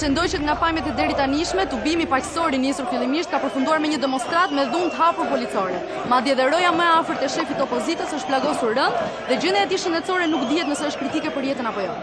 Pretendoj që nga pamjet e deri tanishme, tubimi paqësor i nisur fillimisht ka përfunduar me një demonstrat me dhunë të hapur policore. Madje edhe roja më e afërt e shefit opozitës është plagosur rënd dhe gjendja e tij shëndetësore nuk dihet nëse është kritike për jetën apo jo.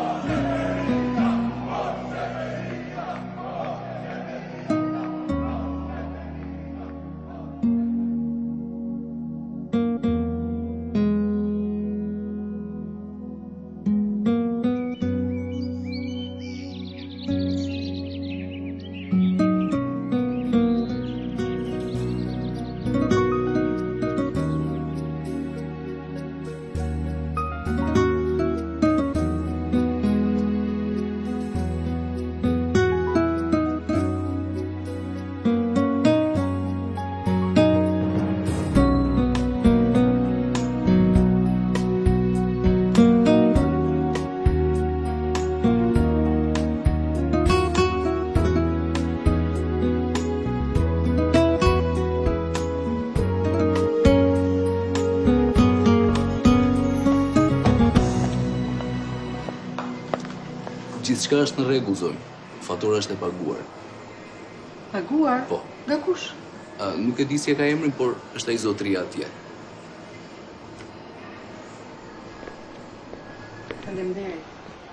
Gjithçka është në rregull, zonjë. Fatura është e paguar. Paguar? Po. Nga kush? Nuk e di si e ka emrin, por është ai zotëria atje. Faleminderit.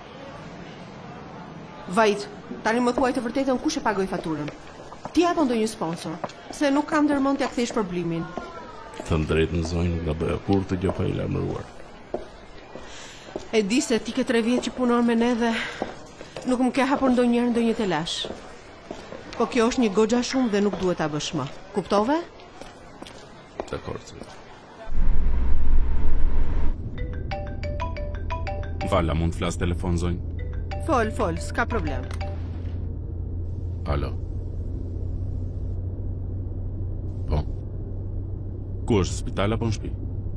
Vajt, tani më thuaj të vërtetën kush e pagoi faturën. Ti apo ndonjë sponsor? Se nuk kam ndërmend t'ia kthesh problemin. Thënë drejtën, zonjë, nuk do bëja kur të gjë pa i lajmëruar. E di se ti ke 3 vjet që punon me ne dhe nuk më ke hapur ndonjëherë ndonjë telash. Po kjo është një goxha shumë dhe nuk duhet ta bësh më. Kuptove? Dakor, zonjë. Vala, mund të flas telefon, zonjë? Fol, s'ka problem. Alo. Po. Ku është, spital apo në shtëpi?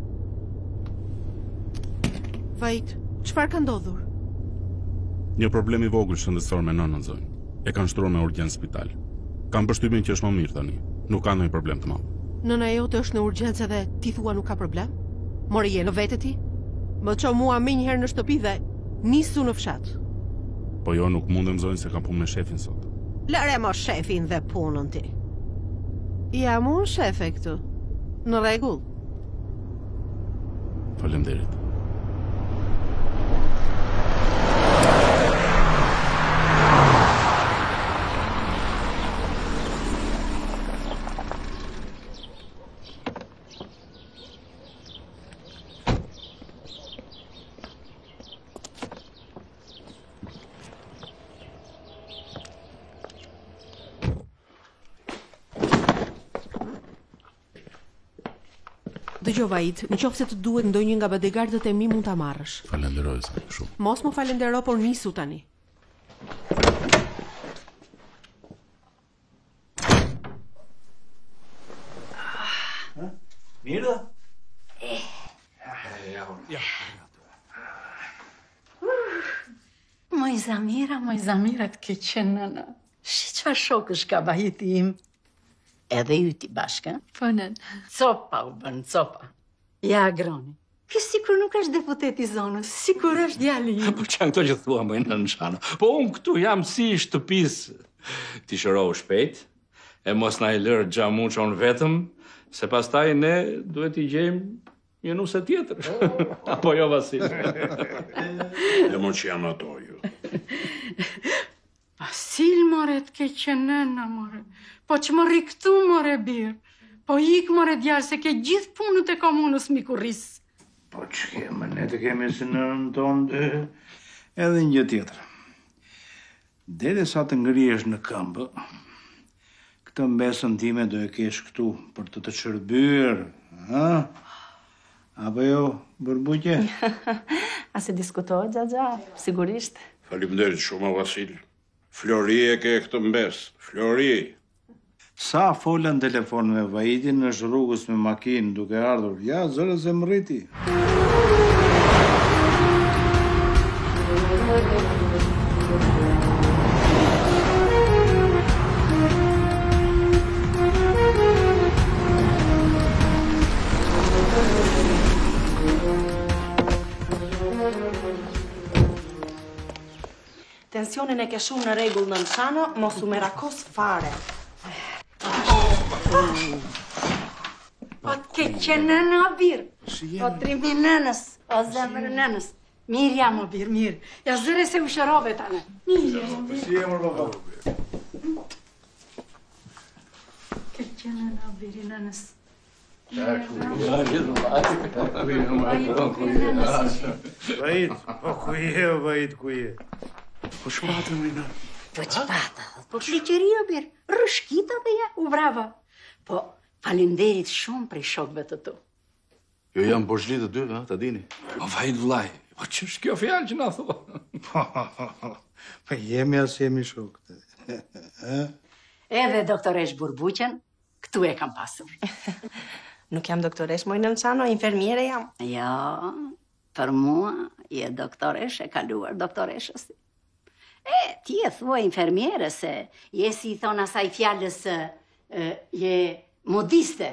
Vajt, çfarë ka ndodhur? Një problem i vogël shëndetësor me nënën, zonjë. E kanë shtruar me urgjencë në spital. Kam përshtypjen që është më mirë tani. Nuk ka ndonjë problem të madh. Nëna jote është në urgjencë dhe ti thua nuk ka problem? More je në vete ti? Më ço mua më një herë në shtëpi dhe nisu në fshat. Po jo, nuk mundem, zonjë, se kam punë me shefin sot. Lëre më shefin dhe punën ti. Jam unë shefe këtu. Në rregull. Faleminderit. Dëgjoj Vajt, në qoftë se të duhet ndonjë nga bodyguardët e mi mund ta marrësh. Falenderoj shumë. Mos më falendero, por nisu tani. Mirë? Moj Zamira të ke qenë nëna. Shi qa shokësh ka Vajti im. Edhe yti bashkë, Po nën. copa u bën, copa. Ja, Agroni. Ky sikur nuk është deputet i zonës, sikur është djali im. Po çan këto që thua më në Nshano. Po unë këtu jam si i shtëpisë. Ti shërohu shpejt, e mos na i lër xhamuçon vetëm, se pastaj ne duhet i gjejmë një nuse tjetër. Apo jo, Vasil? E mo që janë ato ju. Vasil, more, të ke qenë nëna, more. Po që më rikëtu, more, birë. Po ikë, more, djarë, se ke gjithë punët e komunës mikurrisë. Po që kemë, ne të kemi si në tonë dhe edhe një tjetër. Dere sa të ngrihesh në këmbë, këtë mbesën time do e kesh këtu për të shërbyer, ha? Apo jo, burbuqe? A se diskutohet, Xhaxha, sigurisht. Faleminderit shumë, Vasil. Flori e ke këtë mbes, Flori. Sa folën telefon me Vajtin në rrugës me makinë duke ardhur, ja, zërë se më rriti. Tensionin e ke shumë në rregull nën Shano, mos u merakos fare. Po të keqe nëna o birë. Po trimi nënës, o zemër nënës. Mirë jam o birë, mirë. Ja zëre se u shërove tane. Mirë jam o birë. Si jemër, baba? Keqe nëna o birë, nënës. Vajit, po ku je, vajit, ku je? Po shpatën, Rina. Po qëpata, po fliqeria birë, rëshkita dhe ja, u brava. Po, falenderit shumë prej shokve të tu. Jo jam boshli të dy, ta dini. Po vajt vllai, po ç'është kjo fjalë që na thua? Po jemi as jemi shokë. Edhe doktoresh Burbuqen, këtu e kam pasur. Nuk jam doktoresh, moj nën Shano, infermiere jam. Jo, për mua je doktoresh e kaluar doktoreshës. Ti e thua infermiere se je si i thon asaj fjalës je modiste.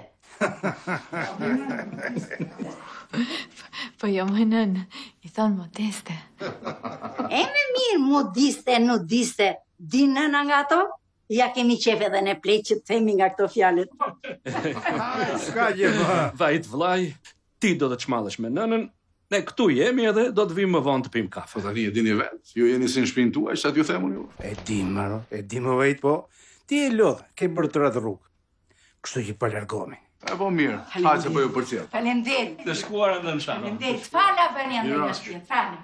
Po jo më nënë, i thonë modeste. E me mirë, modiste, nudiste, di nëna nga ato? Ja kemi qef edhe në plejt që të themi nga këto fjalët. Ska gjë, ma. Vajt vllai, ti do të çmallesh me nënën, ne këtu jemi edhe do të vim më vonë të pim kafe. Po tani e dini vetë, ju jeni si në shtëpinë tuaj, sa t'ju themun ju. E di, Maro, e di më vajt, po. Ti e lodh, ke bërë të ratë rrugë. Kështu që pa largohemi. E po mirë, hajtë se po ju përcjell. Falenderit. Të shkuara nën Shano. Falenderit. Fala bën janë nga shtëpia, fala.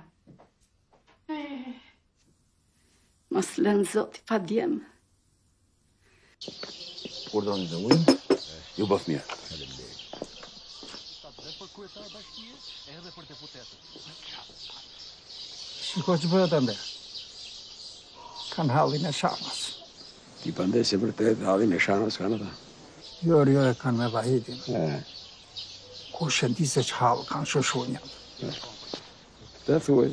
Mos lënë zoti pa djem. Urdhëroni dhe ujë, ju bëf mirë. Shiko që bëhet ande. Kanë hallin e Shanës. Ti pande se vërtet hallin e Shanës kanë ata. Jo e kanë me vahitin. Ku shëndi se që hallë kanë shoshunjat. Të thuaj.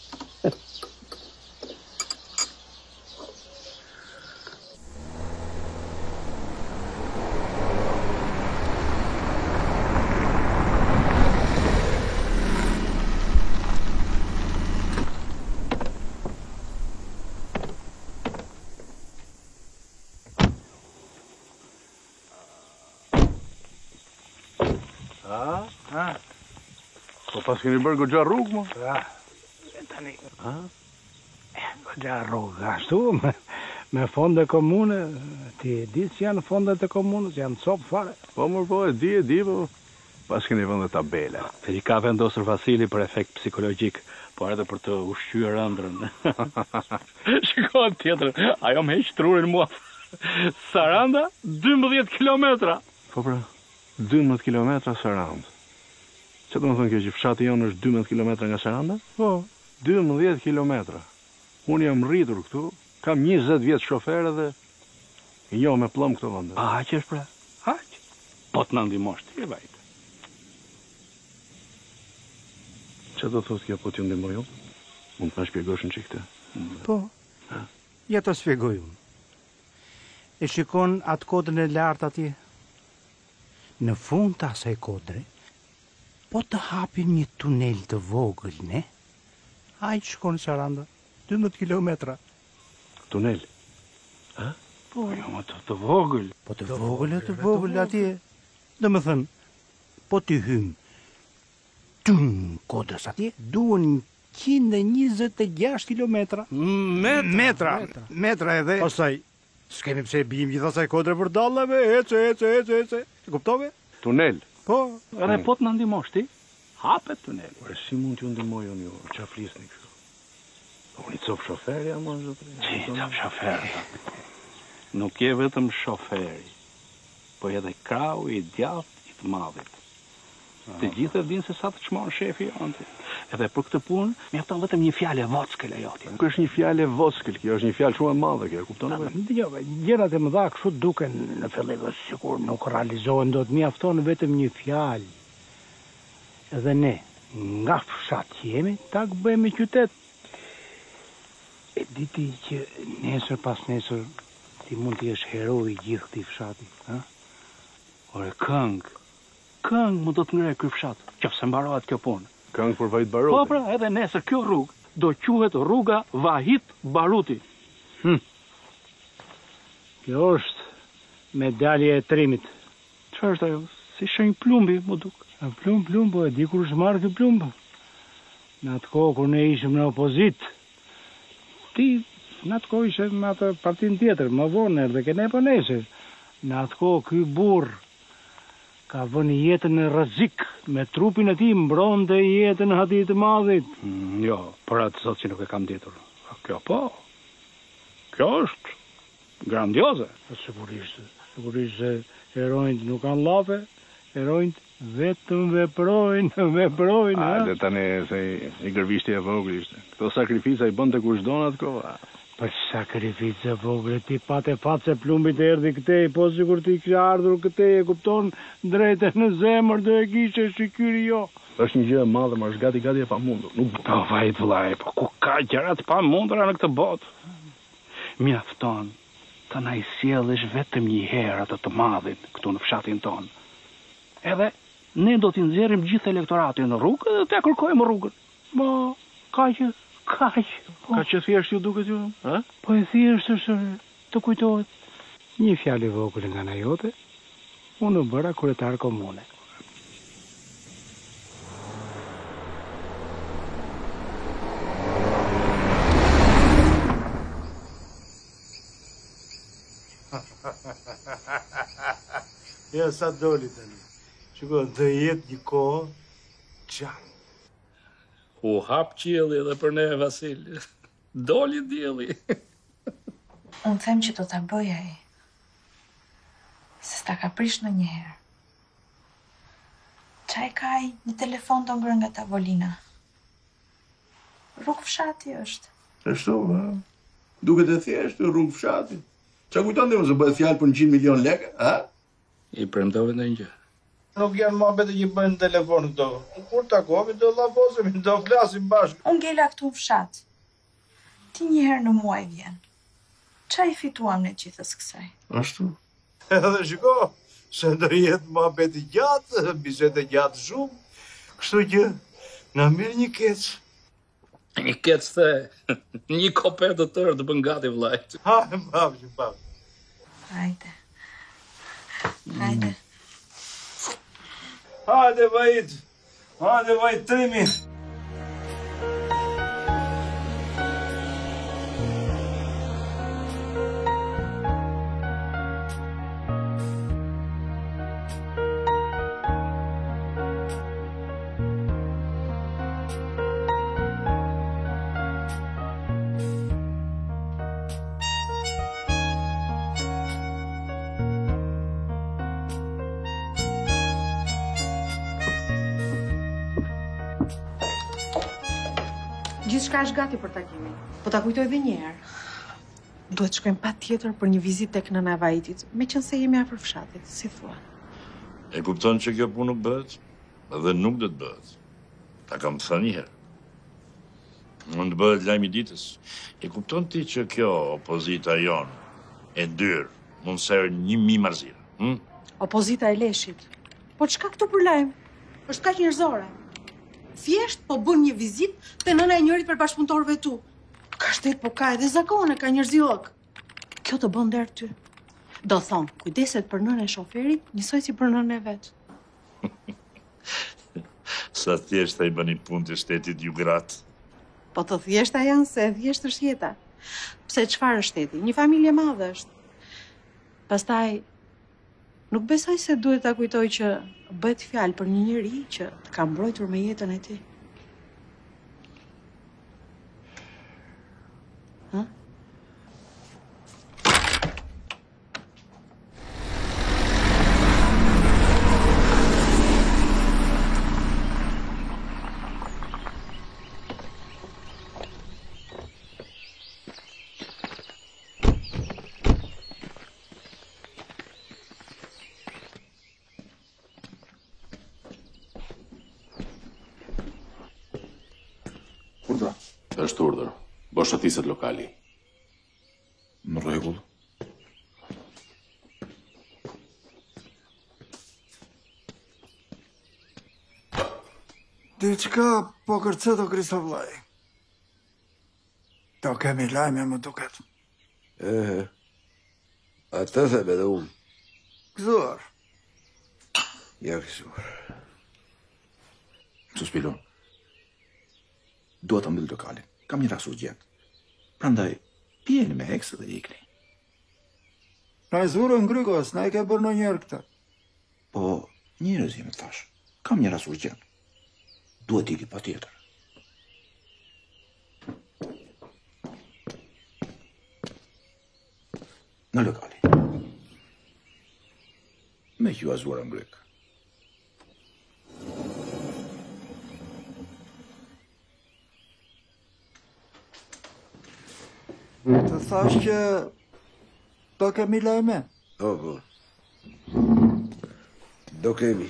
Po pas keni bërë goxha rrugë, mo? Tani. Goxha rrugë, ashtu, me fonde komune, ti e di që janë fondet e komunës, janë copë fare. Po, e di, po, pas keni vënë tabela. Se i ka vendosur Vasili për efekt psikologjik, po edhe për të ushqyer ëndrrën. Shiko tjetër, ajo më heq trurin mua. Saranda, 12 kilometra. Po pra, 12 kilometra Sarandë. Që të më thënë kjo që fshati jonë është 12 kilometra nga Saranda? Po, 12 kilometra. Unë jam rritur këtu, kam 20 vjetë shoferë dhe jo me plëm këto vëndë. A, që është pra? Haq? Po të në ndimosh ti, vajtë. Që do thotë kjo po t'ju ndimoj unë? Mund të më shpjegosh në qikëte? Po, ja të shpjegoj unë. E shikon atë kodrën e lartë atje? Në fund të asaj kodre, po të hapin një tunel të vogël, ne? Hajtë shkon Saranda, 12 kilometra. Tunel? Po, jo, më të vogël. Po të vogël atje. Dhe më thënë, po të hymë tun kodrës atje, duen 126 kilometra. Metra edhe. Pastaj, s'kemi pse bijim gjithasaj kodre për dallave, ece. Kuptove? Tunel? Po. Edhe po të në ndimosh ti, hapet tunel. Por si mund t'ju ndimoj unë ju, qa flisni kështu? Unë i copë shoferi, ama në zotëri? Që i copë shoferi? Nuk je vetëm shoferi, po edhe krau i djathtë i të madhit. Të gjithë e dinë se sa të çmon shefi jonti. Edhe për këtë punë, mjafton vetëm një fjalë vockël ajo ti. Nuk është një fjalë vockël, kjo është një fjalë shumë e madhe kjo, kupton apo? Dëgjoj, gjërat e mëdha kështu duken në fillim sikur nuk realizohen dot, mjafton vetëm një fjalë. Edhe ne, nga fshat që jemi, tak bëhemi qytet. E diti që nesër pas nesër ti mund të jesh hero i gjithë këtij fshati, ha? Ore këngë më do të ngrej ky fshat, qofse mbarohet kjo punë. Këngë për vajt baroti. Po pra, edhe nesër kjo rrugë do quhet rruga Vahit Baruti. Kjo është medalja e trimit. Çfarë është ajo? Si shenjë plumbi, më duk. Plumb, po e di kur është marrë ky plumb. Në atë kohë kur ne ishim në opozit, ti në atë kohë ishe në atë partin tjetër, më vonë erdhe ke ne po nesër. Në atë kohë ky burr ka vënë jetën në rrezik, me trupin e tij mbronte jetën në Hadit të Madhit. Jo, për atë sot që nuk e kam ditur. Kjo po. Kjo është grandioze. Sigurisht se heronjt nuk kanë llafe, heronjt vetëm veprojnë. Hajde tani se i gërvishti e vogël ishte. Këto sakrifica i bënte kushdo në atë kohë. Për sakrificë vogël, ti pate fat se plumbit e erdhi këtej, po sikur ti kishe ardhur këtej, e kupton, drejtë në zemër do e kishe shikyri jo. Është një gjë e madhe, më është gati e pamundur. Nuk po vajt vllai, po ku ka gjëra të pamundura në këtë botë? Mjafton të na i sjellësh vetëm një herë atë të madhin këtu në fshatin ton. Edhe ne do t'i nxjerrim gjithë elektoratin në rrugë dhe t'ia kërkojmë rrugën. Ma, kaq. Ka që thjesht ju duket ju? Po e thjesht është të kujtohet. Një fjalë e vogël nga ana jote, unë u bëra kryetar komune. Ja sa doli tani. Shiko, dhe jetë një kohë qanë. U hap qielli edhe për ne, Vasil. Doli dielli. Unë them që do ta bëj ai. Se s'ta ka prish ndonjëherë. Çaj ka ai një telefon të ngrënë nga tavolina. Rrugë fshati është. Ashtu, duket e thjeshtë rrugë fshati. Qa kujton dhe më se bëhet fjalë për 100 milion lekë, ha? I premtove ndonjë. Nuk janë muhabete që bëjnë telefon këto. Kur takohemi do llafosemi, do flasim bashkë. Unë ngela këtu në fshat. Ti një herë në muaj vjen. Qa i fituam në gjithës kësaj? Ashtu. Edhe shiko, se do jetë muhabeti gjatë, bisede gjatë shumë. Kështu që na merr një kec. Një kec the, një kopet të tërë të bën gati vllajt. Ha, mbam. Hajde. Hajde, vajt, trimi. Gjithçka është gati për takimin. Po ta kujtoj edhe një herë. Duhet shkojmë patjetër për një vizitë tek nëna e Vahitit, meqense jemi afër fshatit, si thua. E kupton që kjo punë nuk bëhet? Dhe nuk do të bëhet. Ta kam thënë një herë. Mund të bëhet lajmi ditës. E kupton ti që kjo opozita jon e ndyrë mund serë 1000 marzira? Opozita e Leshit. Po çka këtu për lajm? Është kaq njerëzore. Thjesht po bën një vizitë te nëna e njërit për bashkëpunëtorëve tu. Ka shtet, po ka edhe zakone, ka njerëzillok. Kjo të bën der ty. Do thon, kujdeset për nënën e shoferit, njësoj si për nënën e vet. Sa thjesht ai bëni punë të shtetit ju gratë. Po të thjeshta janë se thjesht është jeta. Pse çfarë është shteti? Një familje e madhe është. Pastaj nuk besoj se duhet ta kujtoj që bëhet fjalë për një njeri që të ka mbrojtur me jetën e tij. Ha? Është urdhër. Boshatiset lokali. Në rregull. Diçka po kërcet o Krisa vllai. Do kemi lajme, më duket. Atë them edhe unë. Gëzuar. Ja gëzuar. Suspiro. Dua ta mbyll lokalin. Kam një rast urgjent. Prandaj, pjeni me eksë dhe ikni. Na e zurën Grygos, na e ke bërë ndonjëherë këtë. Po, njerëz jemi thash. Kam një rast urgjent. Duhet iki patjetër. Në lokali. Me ju azuar në Gryk. Të thash që do kemi lajme. Po. Do kemi.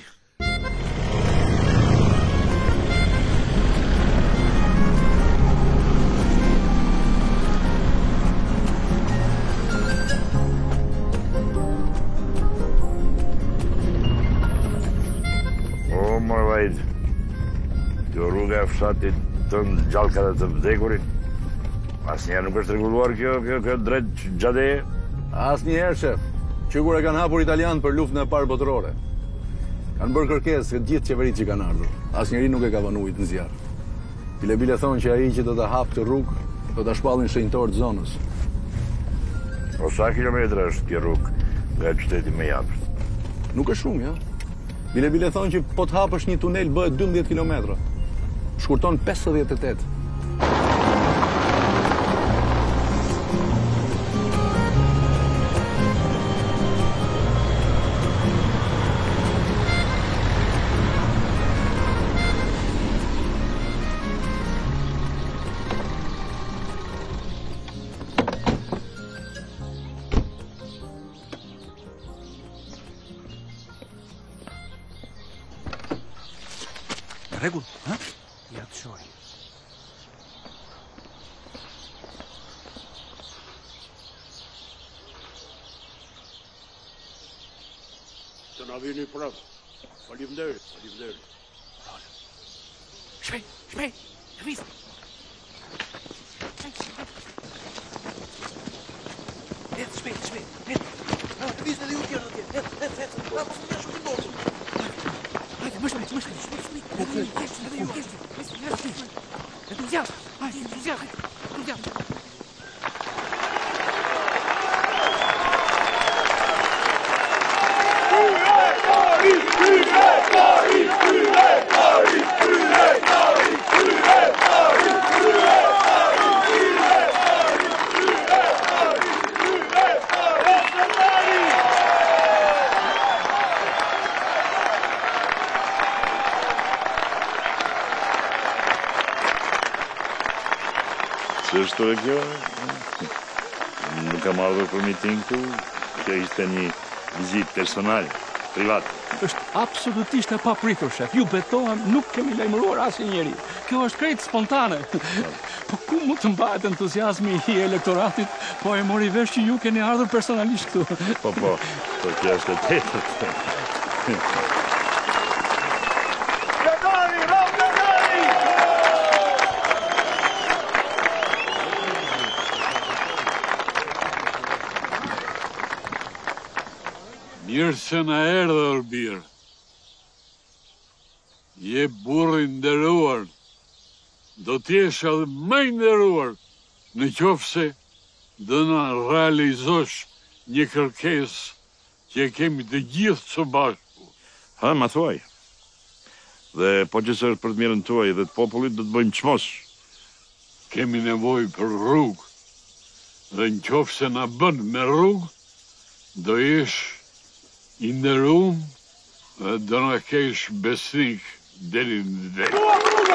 O, mërë vajt, kjo rruga e fshatit të në gjallka dhe të vdekurit, asnjëherë nuk është rregulluar kjo drejt gjadeje? Asnjëherë, shef. Që kur e kanë hapur italianët për luftën e parë botërore. Kanë bërë kërkesë të gjithë qeveritë që kanë ardhur. Asnjëri nuk e ka vënë ujit në zjarr. Bile thonë që ai që do ta hapë këtë rrugë, do ta shpallin shenjtorët zonës. Po sa kilometra është kjo rrugë nga qyteti më jashtë? Nuk është shumë, ja. Bile thonë që po të hapësh një tunel bëhet 12 kilometra. Shkurton 58. Rregull, ha? Ja të shoj. Të na vini prapë. Faleminderit. Shpejt, lëviz. Shpejt. Lëviz edhe ju tjerë atje. Mos më shumë të Hajde, më shpejt. Është e kjo? Nuk kam ardhur për miting këtu. Kjo ishte një vizitë personale, private. Është absolutisht e papritur, shef. Ju betohem, nuk kemi lajmëruar asnjëri. Kjo është krejt spontane. Po ku mund të mbahet entuziazmi i elektoratit, po e mori vesh që ju keni ardhur personalisht këtu. Po, kjo është e tetët. Mirë se na erdhe, Orbir. Je burri nderuar. Do t'jesh edhe më i nderuar në qoftë se do na realizosh një kërkesë që kemi të gjithë së bashku. Ha, ma thuaj. Dhe po që është për të mirën tuaj dhe të popullit, do të bëjmë çmos. Kemi nevojë për rrugë. Dhe në qoftë se na bën me rrugë, do jesh i nderuar dhe do na kesh besnik deri në vdekje.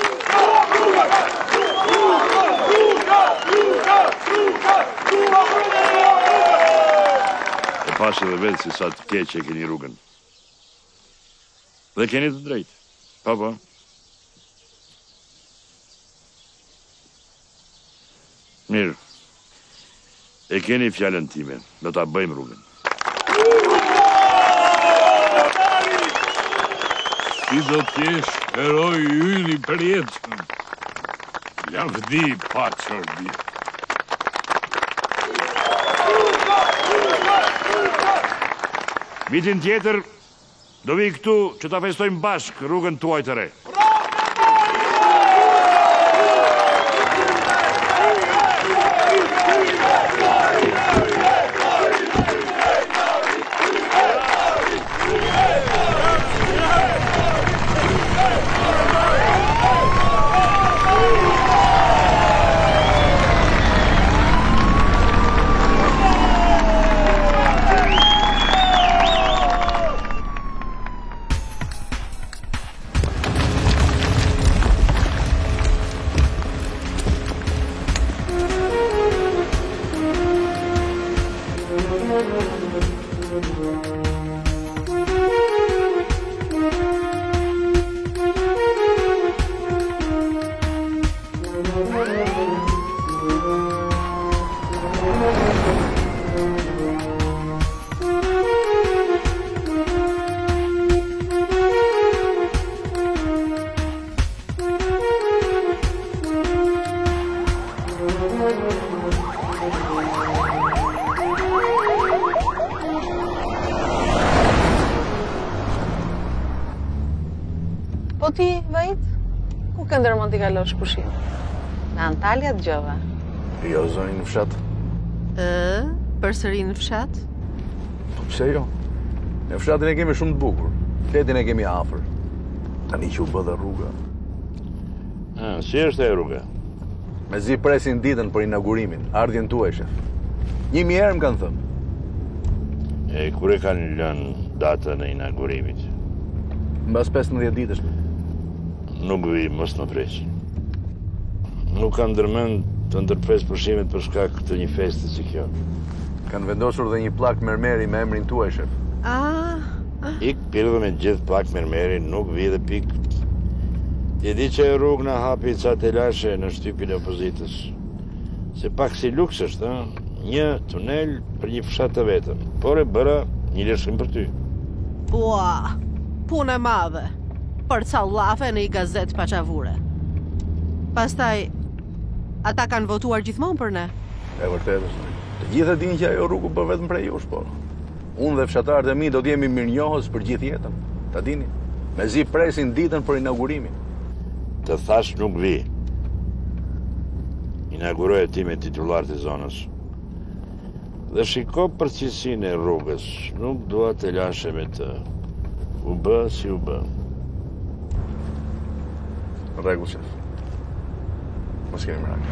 E pashe dhe vetë si sa të keqe keni rrugën. Dhe keni të drejtë. Po. Mirë. E keni fjallën time. Do ta bëjmë rrugën. Ti do t'jesh heroi yni për jetën. Jam vdi pa çorbi. Vitin tjetër, do vi këtu që ta festojmë bashkë rrugën tuaj të re. Po ti, Vahid, ku këndërmon t'i kalosh pushim? Në Antalya dëgjova. Jo, zonjë në fshat. Përsëri në fshat? Po pse jo? Në fshatin e kemi shumë të bukur. Fletin e kemi afër. Tani që u bë dhe rruga. Si është e rruga? Me zi presin ditën për inaugurimin, ardhjen tuaj, shef. 1000 herë më kanë thënë. E kur e kanë lënë datën e inaugurimit? Mbas 15 ditësh. Nuk vi, mos më preq. Nuk kanë ndërmend të ndërpres pushimet për shkak të një feste si kjo. Kanë vendosur dhe një plak mermeri me emrin tuaj, shef. Ik pirë me gjithë plak mermeri, nuk vi dhe pik. Ti di që e rrugë në hapi ca telashe në shtypin e opozitës. Se pak si luks është, një tunel për një fshat të vetëm, por e bëra një lëshim për ty. Ua, punë e madhe, për ca llafe në i gazet paqavure. Pastaj, ata kanë votuar gjithmonë për ne. E vërtetë, të gjithë e dinë që ajo rrugë bë vetëm prej jush, po. Unë dhe fshatarët e mi do t'jemi mirënjohës për gjithë jetën, ta dini. Mezi presin ditën për inaugurimin. Të thash nuk vi. Inauguroj ti me titullar të zonës. Dhe shiko përcilësinë e rrugës, nuk dua të lashe me të. U bë si u bë. Rregull, shef. Mos kemi merak.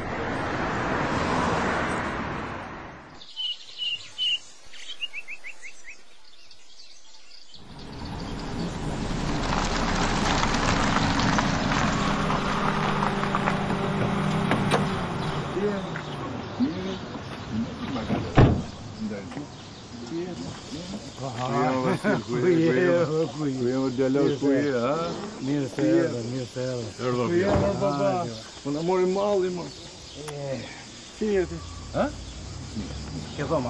Mirë se erdhe. Erdhe, baba. Po na mori malli, mo. Si je ti? Ha? Ke dhoma.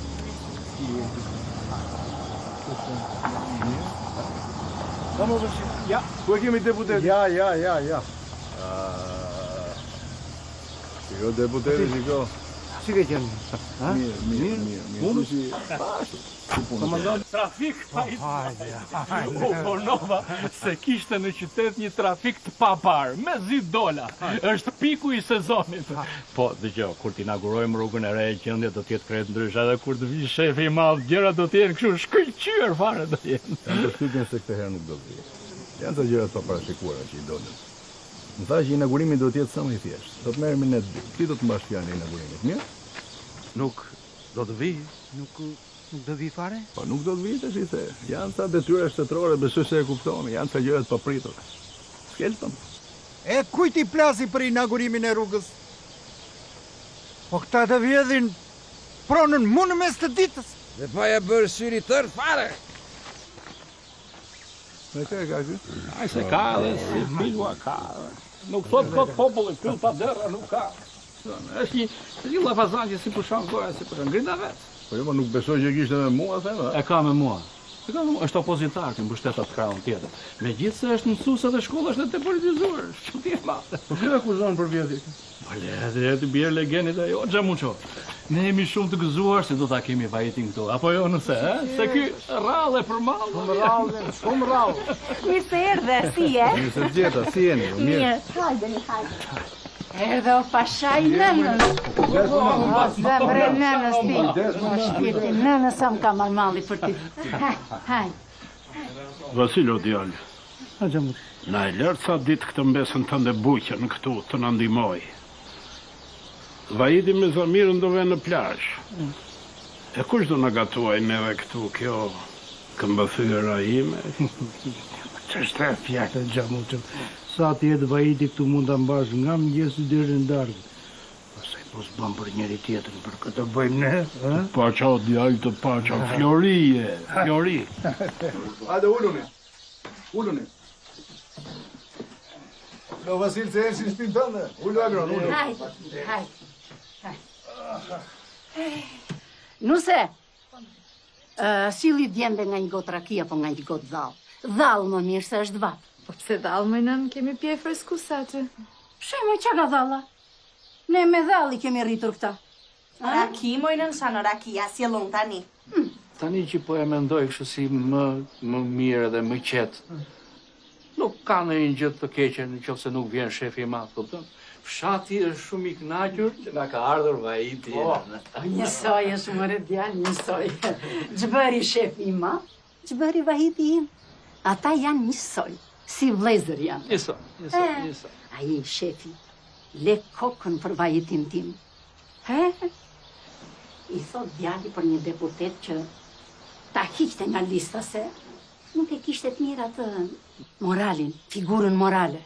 Vamos ver. Ja, ku e kemi deputetin? Ja. Jo deputeti, shiko. Si ke qenë? Mirë. Komandant, trafik pa i u ponova se kishte në qytet një trafik të papar, me $10. Është piku i sezonit. Po, dëgjoj, kur t'inaugurojmë rrugën e re, gjendja do t'jetë krejt ndryshe, edhe kur të vi shefi i madh, gjërat do t'jenë kështu shkëlqyer fare do jenë. Janë të shtypjen se këtë herë nuk do të vi. Janë të gjërat pa parashikuara që i dolën. Më tha që inaugurimi do t'jetë sa më i thjeshtë. Do të merremi ne dy. Ti do të mbash fjalën e inaugurimit, mirë? Nuk do të vi, nuk do vi fare? Po nuk do të vi tash i the. Janë ca detyra shtetërore, besoj se e kuptoni, janë ca gjëra të papritura. Skelton. E kujt i plasi për inaugurimin e rrugës? Po këta të vjedhin pronën mu në mes të ditës. Dhe pa ja bërë syri tërë fare. Me ka e ka ky? Ai se ka dhe si filua ka. Nuk thot kot populli, pyll pa dera nuk ka. Është një llafazan që si pushon goja, si pushon grinda vetë. Po jo, nuk besoj që kishte me mua, them, a? E ka me mua. Është opozitar që mbështetat krahun tjetër. Megjithëse është mësues edhe shkolla është të politizuar. Ç'ti e madhe. Po kë akuzon për vjedhje? Po le të bjerë legendit ajo Xhamuço. Ne jemi shumë të gëzuar se do ta kemi Vajitin këtu. Apo jo nëse, se ky rrallë për mall. Shumë rrallë. Mirë se erdhe, si je? Mirë se gjeta, si jeni? Mirë. Hajde, hajde. Erdhe o pashaj nënës. Zemre nënës ti. Shpirti nënës sa më ka marrë malli për ti. Hajde. Vasilo djalë. Na e lërë sa ditë këtë mbesën tënde buqe në këtu të na ndihmoj. Vajiti me Zamirën do venë në plazh. E kush do na gatuaj neve këtu kjo këmbëthyra ime? Ç'është e fjalë Xhamuço. Sa të jetë Vajiti këtu mund ta mbash nga mëngjesi deri në darkë. Pastaj po s'bën për njëri tjetrin për këtë bëjmë ne, ë? Paça djalë të paça, Florije, Flori. Hajde uluni. Uluni. Lo Vasil se si shpinë tënde. Ulu agron, ulu. Hajde. Nuse, sili djembe nga një gotë raki apo nga një gotë dhallë. Dhallë më mirë se është vatë. Po pse dhallë më nën, kemi pje freskusate. Pse më që ka dhalla? Ne me dhalli kemi rritur këta. Raki, mojnën shanë rakia, sjellon tani. Tani që po e mendoj kështu si më mirë dhe më qetë. Nuk ka në një gjë të keqe në qoftë se nuk vjen shefi i madh, kupton? Fshati është shumë i kënaqur që na ka ardhur Vajiti. Njësoj është mëre djalë, njësoj. Ç'bëri shefi i madh, ç'bëri Vajiti im. Ata janë njësoj, si vëllezër janë. Njësoj. Ai shefi, le kokën për Vajitin tim. I thot djali për një deputet që ta hiqte nga lista se nuk e kishte të mirë atë moralin, figurën morale.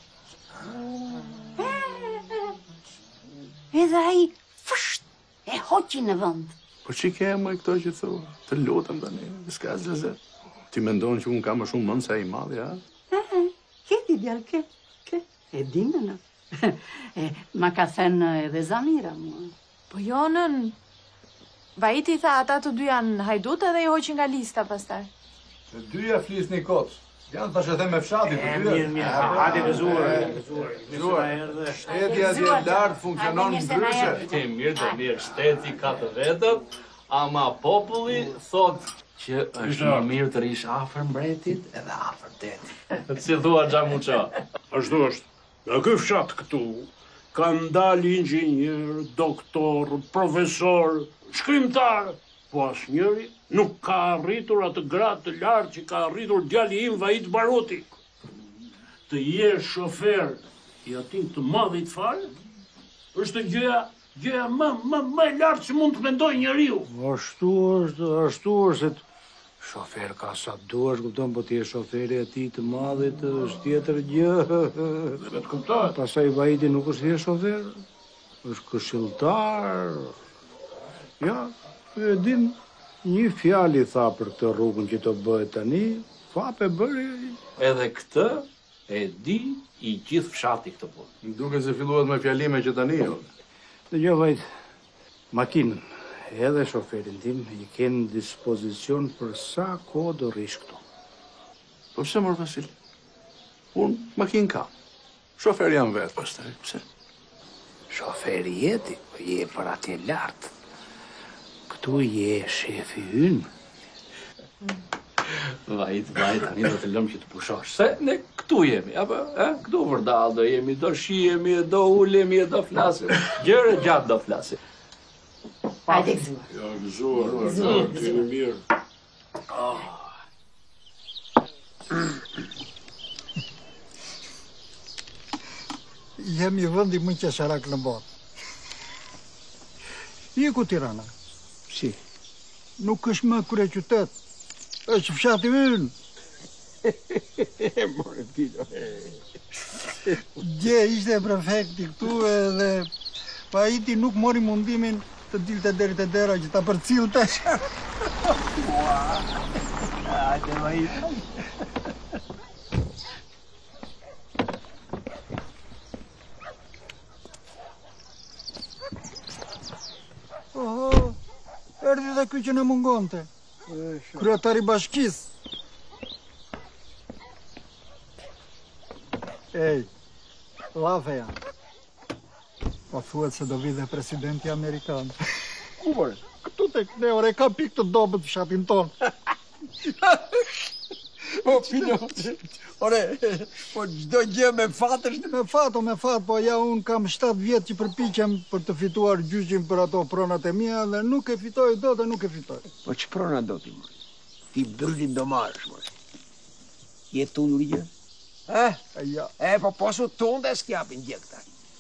Edhe ai fësht e hoqi në vend. Po që ke më këto që thua? Të lutem tani, s'ka zezet. Ti mendon që unë kam më shumë mend se ai i madhi, ha? Keti djalë, ke. E dinë në. Ma ka thënë edhe Zamira mua. Po jo nën. Vajiti tha ata të dy janë hajdut edhe i hoqi nga lista pastaj. Të dyja flisni kot. Janë tash e them me fshatin të dyja. Mirë. Hajde gëzuar. Shteti atje lart funksionon ndryshe. Ti mirë, shteti ka të vetët, ama populli thot që është më mirë të rish afër mbretit edhe afër detit. Si thua Xhamuço? Ashtu është. Nga ky fshat këtu kanë dalë inxhinier, doktor, profesor, shkrimtar, po asnjëri nuk ka arritur atë gradë të lartë që ka arritur djali im Vajit Baruti. Të jesh shofer i atij të madhit fare, është gjëja më e lartë që mund të mendoj njeriu. Ashtu është se shofer ka sa duash, kupton, po ti je shoferi e tij të madhit, është tjetër gjë. Vetë kuptohet. Pastaj Vajiti nuk është thjesht shofer, është këshilltar. Ja, e dim, një fjali tha për këtë rrugën që të bëhet tani, fape bëri. Edhe këtë e di i gjithë fshati këtë punë. Më duket se filluat me fjalime që tani jo. Dëgjoj Vajt, makinën edhe shoferin tim i kenë dispozicion për sa kohë do rish këtu. Po pse mor Vasil? Unë makinë kam. Shoferi jam vetë, pastaj, pse? Shoferi jeti, po je për atje lartë. Këtu je shefi ynë. Vajt, tani do të lëmë që të pushosh. Se ne këtu jemi, apo? Këtu vërdall do jemi, do shihemi, do ulemi, do flasim. Gjëre gjatë do flasim. Hajde gëzuar. Ja, gëzuar, kemi mirë. Jemi vendi më qesharak në botë. Iku Tirana. Si? Nuk është më kryeqytet. Është fshati ynë. More Tilo. Dje ishte prefekti këtu edhe Vajiti nuk mori mundimin të dilte deri te dera që ta përcillte. Hajde Vajit. Oho, erdhi dhe ky që në mungonte. Kryetari bashkisë. Ej, lafe janë. Po thuhet se do vi dhe presidenti Amerikan. Ku ore? Këtu tek ne, ore, ka pikë të dobët fshatin tonë. Po, Pino, ore, po çdo gjë me fat është. Me fat, po ja unë kam 7 vjetë që përpiqem për të fituar gjyqin për ato pronat e mia dhe nuk e fitoj dot e nuk e fitoj. Po që prona do ti, mor? Ti bëllin do marrësh, mor. Je tunë ligje? Ja. Po posu tunë dhe s'kjapin gjekta.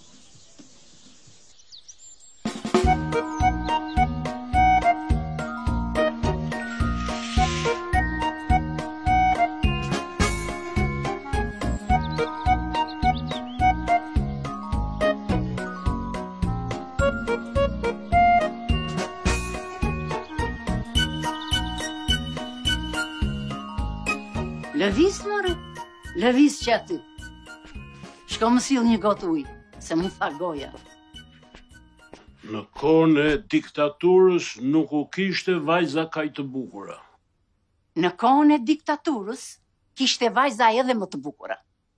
Lëviz, more, lëviz që aty. Shko më sill një gotë ujë, se më tha goja. Në kohën e diktaturës nuk u kishte vajza kaj të bukura. Në kohën e diktaturës kishte vajza edhe më të bukura.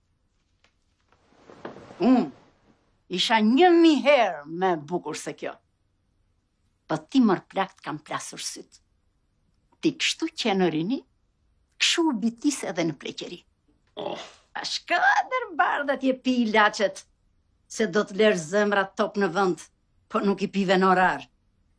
Unë isha 1000 herë më bukur se kjo. Po ti mër plakt kam plasur syt. Ti kështu që në rini, këshu u bitis edhe në pleqeri. A shka dërbardhat je pi ilacet, se do të lërë zëmra top në vënd, po nuk i pive në orar.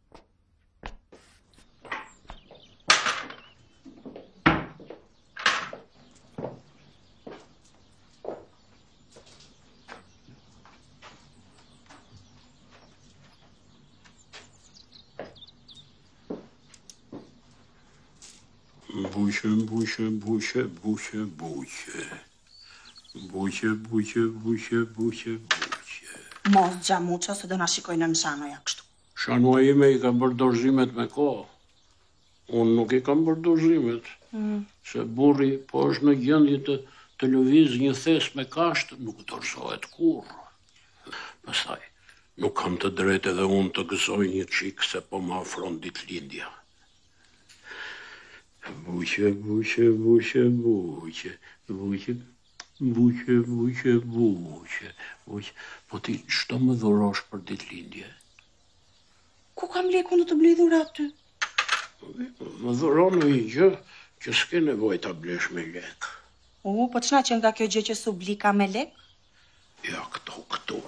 Buqe, buqe, buqe, buqe, buqe. Buqe, buqe, buqe, buqe, buqe. Mos Xhamuço, se do na shikojnë në Shanoja kështu. Shanoja ime i ka bërë dorëzimet me kohë. Unë nuk i kam bërë dorëzimet. Se burri po është në gjendje të lëviz një thes me kashtë, nuk dorëzohet kurrë. Pastaj, nuk kam të drejtë edhe unë të gëzoj një qikë se po më afron ditëlindja. Buqe, buqe, buqe, buqe, buqe, buqe, buqe, buqe, buqe. Po ti ç'do më dhurosh për ditëlindje? Ku kam lekun do të blej dhurat ty? Më dhuron një gjë që s'ke nevojë ta blesh me lek. Po ç'na që nga kjo gjë që s'u blika me lek? Ja, këtu.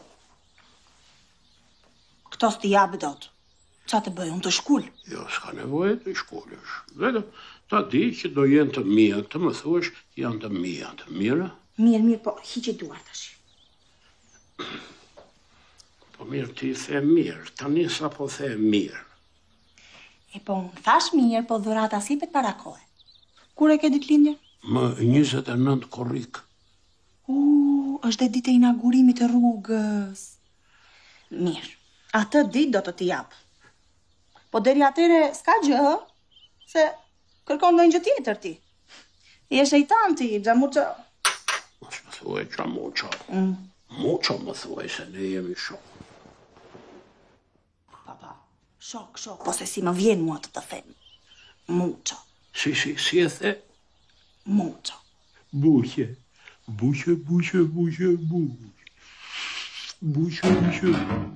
Këto s'ti jabë dot. Qa të bëj, unë të shkull? Jo, s'ka nevojë të shkullesh. Vetëm ta di që do jenë të mia, të më thuash janë të mia, të mira? Mirë, po hiqe duar tash. Po mirë, ti the mirë, tani sa po the mirë. Po unë thash mirë, po dhurata sipet para kohë. Kur e ke ditëlindjen? Më 29 korrik. Është dhe ditë e inaugurimit të rrugës. Mirë, atë ditë do të t'i jap. Po deri atere s'ka gjë, se kërkon ndonjë gjë tjetër ti. Je shejtan ti, Xhamuço. Mos më thuaj Xhamuço. Muço më thuaj se ne jemi shok. Shok, po se si më vjen mua të them. Muço. Si e the? Muço. Buqe, buqe, buqe, buqe, buqe. Buqe, buqe.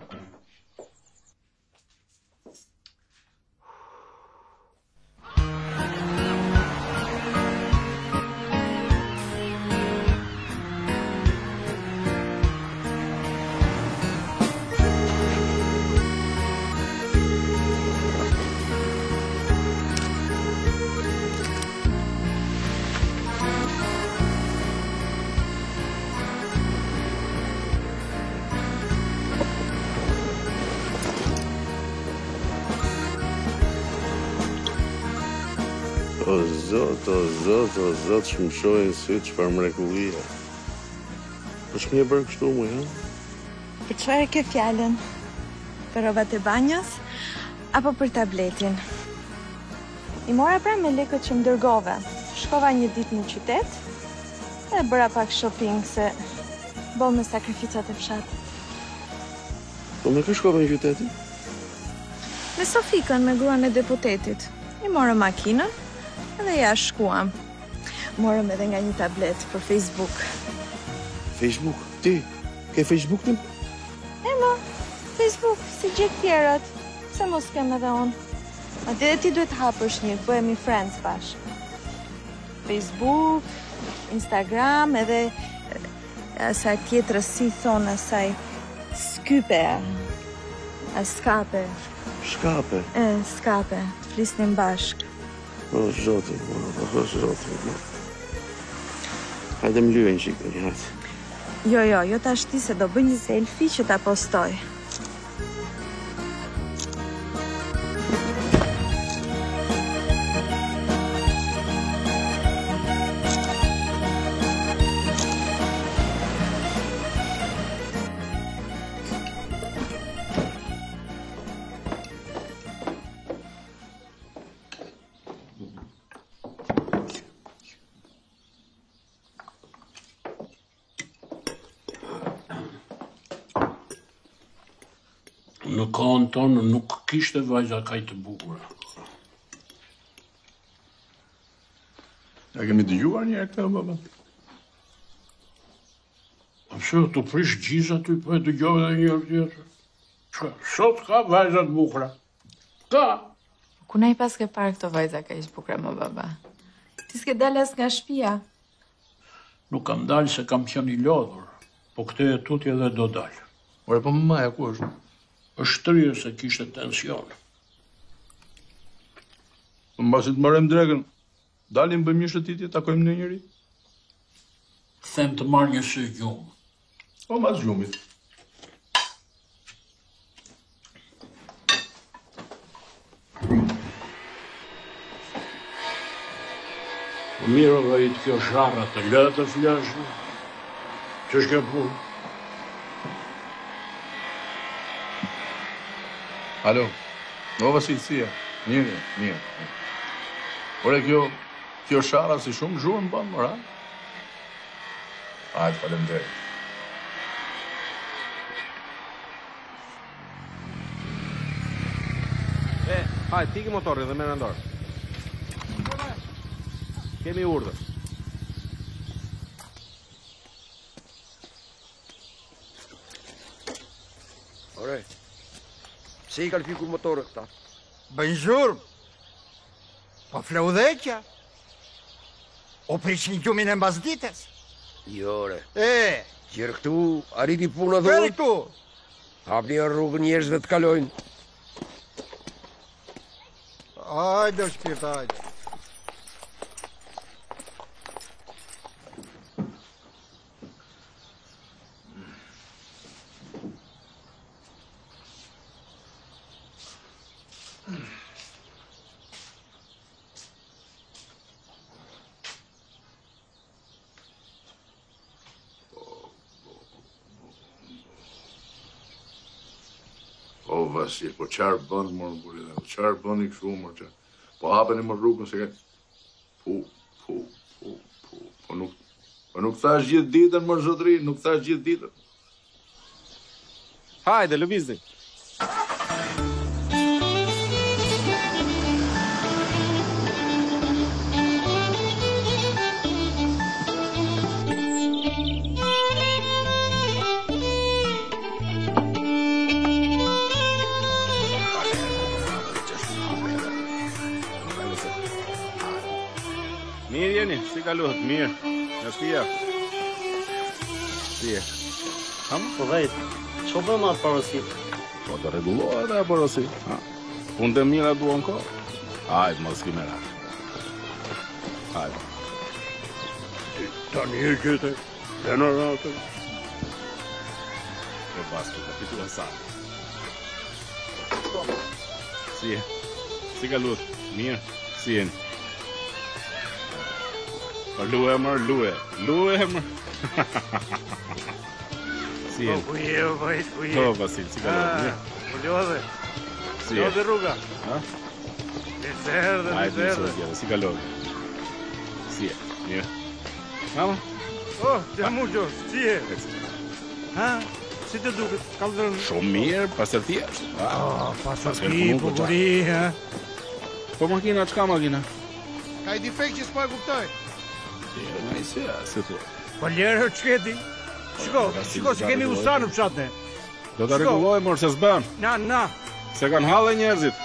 O zot, që më shojnë sy çfarë mrekullie. Është mirë bërë kështu mu, ja? Për çfarë ke fjalën? Për rrobat e banjës apo për tabletin? I mora pra me lekët që më dërgove. Shkova një ditë në qytet dhe bëra pak shopping se boll me sakrificat e fshatit. Po me kë shkova në qytetin? Me Sofikën, me gruan e deputetit. I mora makinën edhe ja shkuam. Morëm edhe nga një tablet për Facebook. Facebook, ti, ke Facebook në? Facebook, si gjithë tjerët. Se mos kem edhe unë. Atë edhe ti duhet të hapësh një, bëhemi friends bashkë. Facebook, Instagram, edhe asaj tjetrës si thonë asaj Skype. Skape. Shkape? Skape. Flisnim bashkë. O, zotin, o, zotin. Hajde më lyhen qikë, një hajde. Jo ta shti se do bëj një selfie që ta postoj. Në kohën tonë nuk kishte vajza kaq të bukura. Ja kemi dëgjuar një herë këtë, baba? Pse të prish gjizë aty, po e dëgjove edhe një herë tjetër. Sot ka vajza të bukura. Ka. Ku na i pas ke parë këto vajza kaq të bukura, më baba? Ti s'ke dalë as nga shtëpia. Nuk kam dalë se kam qenë i lodhur, po këtë e tutje edhe do dalë. Ore, po mamaja ku është? Është trirë se kishte tension. Mbasi të marrëm drekën, dalim bëjmë një shëtitje, takojmë në njëri? Them të marrë një sy gjumë. O, mas gjumit. Mirë vajt kjo sharra të lëtë të flashme. Që shke punë? Alo, o Vasilësia, mirë. Ore, kjo shara si shumë zhurë më banë, mëra? Hajtë, faleminderit. Hajtë, tiki motorin dhe merë ndorë. Kemi urdhër. Ore, se i kanë fikur motorët këta? Bëjnë zhurmë. Po fleudheqja. O prishin gjumin e mbasdites. Jore. Qërë këtu, arriti puna dhurë. Qërë këtu. Hapni rrugën njerëzve të kalojnë. Hajde, shpirt, hajde. O, Vasil, po qarë bëndë morë më burit, qarë bëndë i këshu morë që, po hapën e më rrugën se ka, po nuk thash gjithë ditën, mërë zotri, nuk thash gjithë ditën. Hajde, lëvizni. Mirë jeni, si kaluhet, mirë. Nga shpia. Si e? Po vejt, që bëmë atë parosit? Po të regulohet e parosit. Unë të mira duon ko. Hajtë, mos ki mera. Hajtë. Ta një gjithë, e në ratën. E basku, kapitu e sa. Si e? Si kaluhet, mirë, si e? Lue, mërë, lue, mërë. Si e? Po je, vajt, po je. Po, Vasil, si kaluhet, mirë. Po ljodhe. Si e? Ljodhe rruga. Ha? Mizerdhe. Si kaluhet. Si e, mirë. Mama? Që muqo, si e? Ha? Si të duket, kaldrën? Shumë mirë, pasër thjesht. Pasërti, bukuri, ha? Po makina, qka makina? Ka i defekt që s'po e kuptoj. Në i se, se thua. Po ljerë qëti, Shiko, se kemi usta në fshat ne. Do ta rregulloj, mor, se s'bën. Na. Se kanë hallë njerëzit.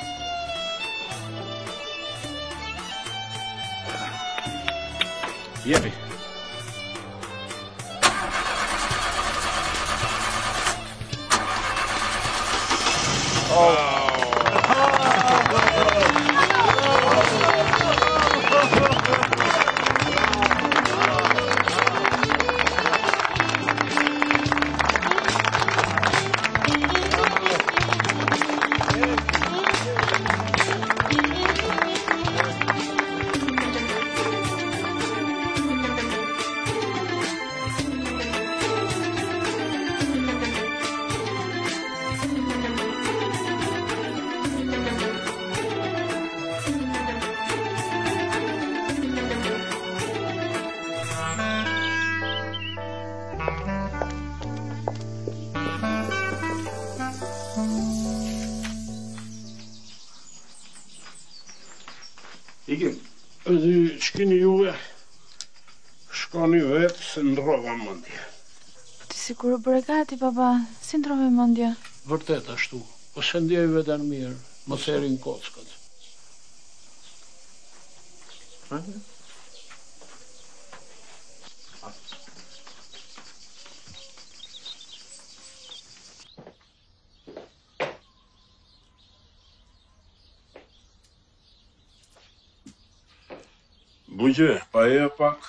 Jepi. Ikim, edhe ç'keni juve, shkoni vetë se ndrova mendje. Ti sigur u bëre gati, baba, si ndrove mendja? Vërtet ashtu, po se ndjej veten mirë, mos erin kockat. Bugje, pa e pak.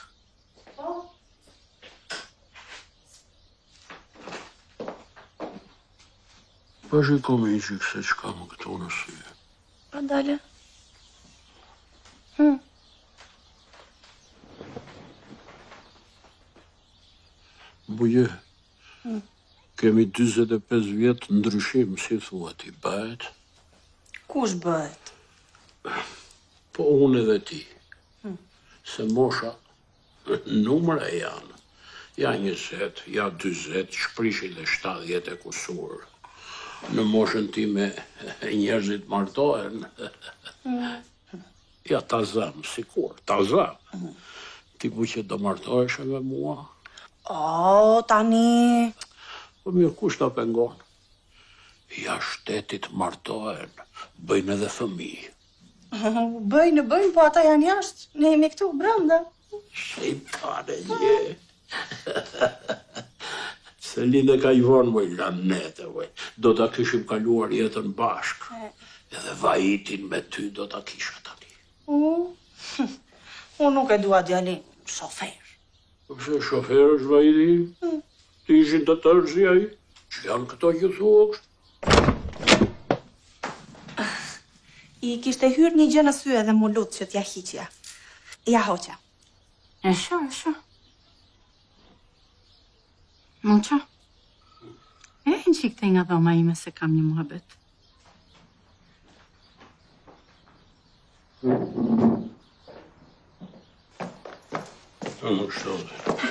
Pa shiko me i qik se që kam këto në sy. Pa dale. Bugje, kemi 25 vjetë ndryshim, si thua ti, bëhet? Kush bëhet? Po unë edhe ti. Se mosha, numra janë. Ja 20, ja 20, shprishi dhe 70 e kusur. Në moshën time njerëzit martohen. Ja ta zëm, sikur, ta zëm. Ti bu që do martohesh me mua? O, tani... Po mirë, kush ta pengon? Ja shtetit martohen, bëjnë edhe fëmijë. Bëjnë, po ata janë jashtë. Ne jemi këtu, brenda. Shejtane je. Selin e ka i vonë, moj, lanete, moj. Do ta kishim kaluar jetën bashkë. Edhe vajitin me ty do ta kisha tani. Unë nuk e dua djalin shofer. Pse shofer është vajiti? Ti ishin të tërzi ai? Që janë këto që thuaksh? I kishte hyrë një gjë në sy edhe mu lutë që t'ja hiqja. Ja hoqa. E sho. Muqa? E në qik të nga dhoma ime se kam një muhabet. Nuk shtohet.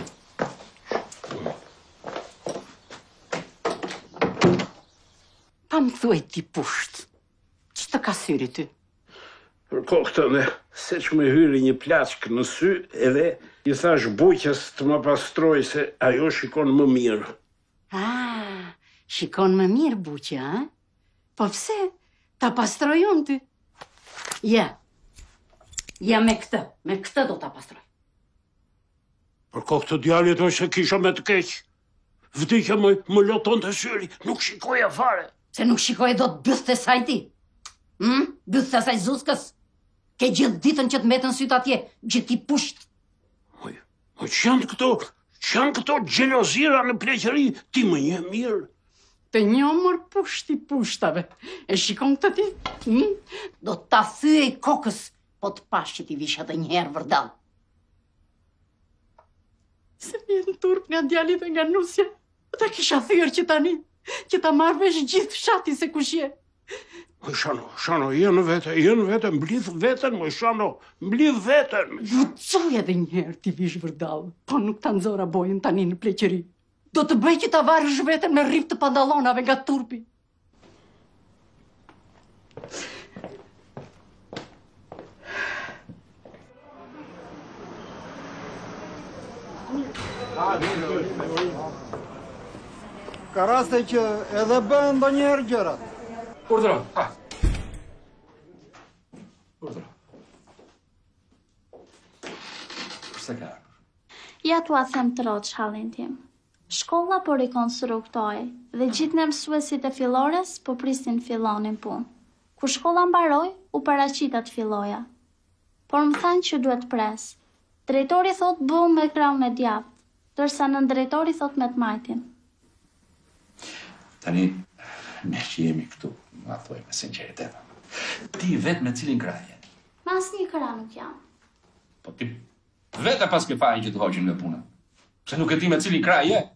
Pa më thuaj ti pusht. Që të ka syri ty? Për kohë se që me hyri një plaçkë në sy, edhe i thash buqës të më pastroj se ajo shikon më mirë. Shikon më mirë buqja, a? Po pse? Ta pastroj ty? Ja me këtë do ta pastroj. Për kohë të djalit më se kisha me të keq. Vdikja më loton të syri, nuk shikoja fare. Se nuk shikoj do të bëth të sajti. Bëth të asaj zuskës. Ke gjithë ditën që të metën sytë atje, gjithë ti pusht. Po që janë këto gjelozira në pleqëri, ti më një mirë. Të një mër pushti pushtave. E shikon këtë ti? Do ta thyej kokës, po të pash që ti visha dhe njëherë vërdal. Se vjen turp nga djalit e nga nusja, ta kisha thyrë që tani, që ta marrë vesh gjithë fshati se kush je. Shano, jenë vete, mblidh veten, Shano, mblidh veten. Vucoj edhe njëherë ti vish vërdal, po nuk ta nxora bojën tani në pleqëri. Do të bëj që ta varësh veten me rrif të pantallonave nga turpi. Ka raste që edhe bën ndonjëherë gjërat. Urdhëro. Urdhëro. Përse ka? Ja t'ua them të roç hallin tim. Shkolla po rikonstruktoj dhe gjithë ne mësuesit e fillores po pristin fillonin punë. Kur shkolla mbaroi, u paraqita të filloja. Por më thanë që duhet pres. Drejtori thot bëu me krahun e djathtë, ndërsa nën drejtori thot me të majtin. Tani, ne që jemi këtu, ma thuaj me sinceritet. Ti vetë me cilin krah je? Ma asnjë krah nuk jam. Po ti vetë pas ke fajin që të hoqin nga puna. Pse nuk e ti me cilin krah je?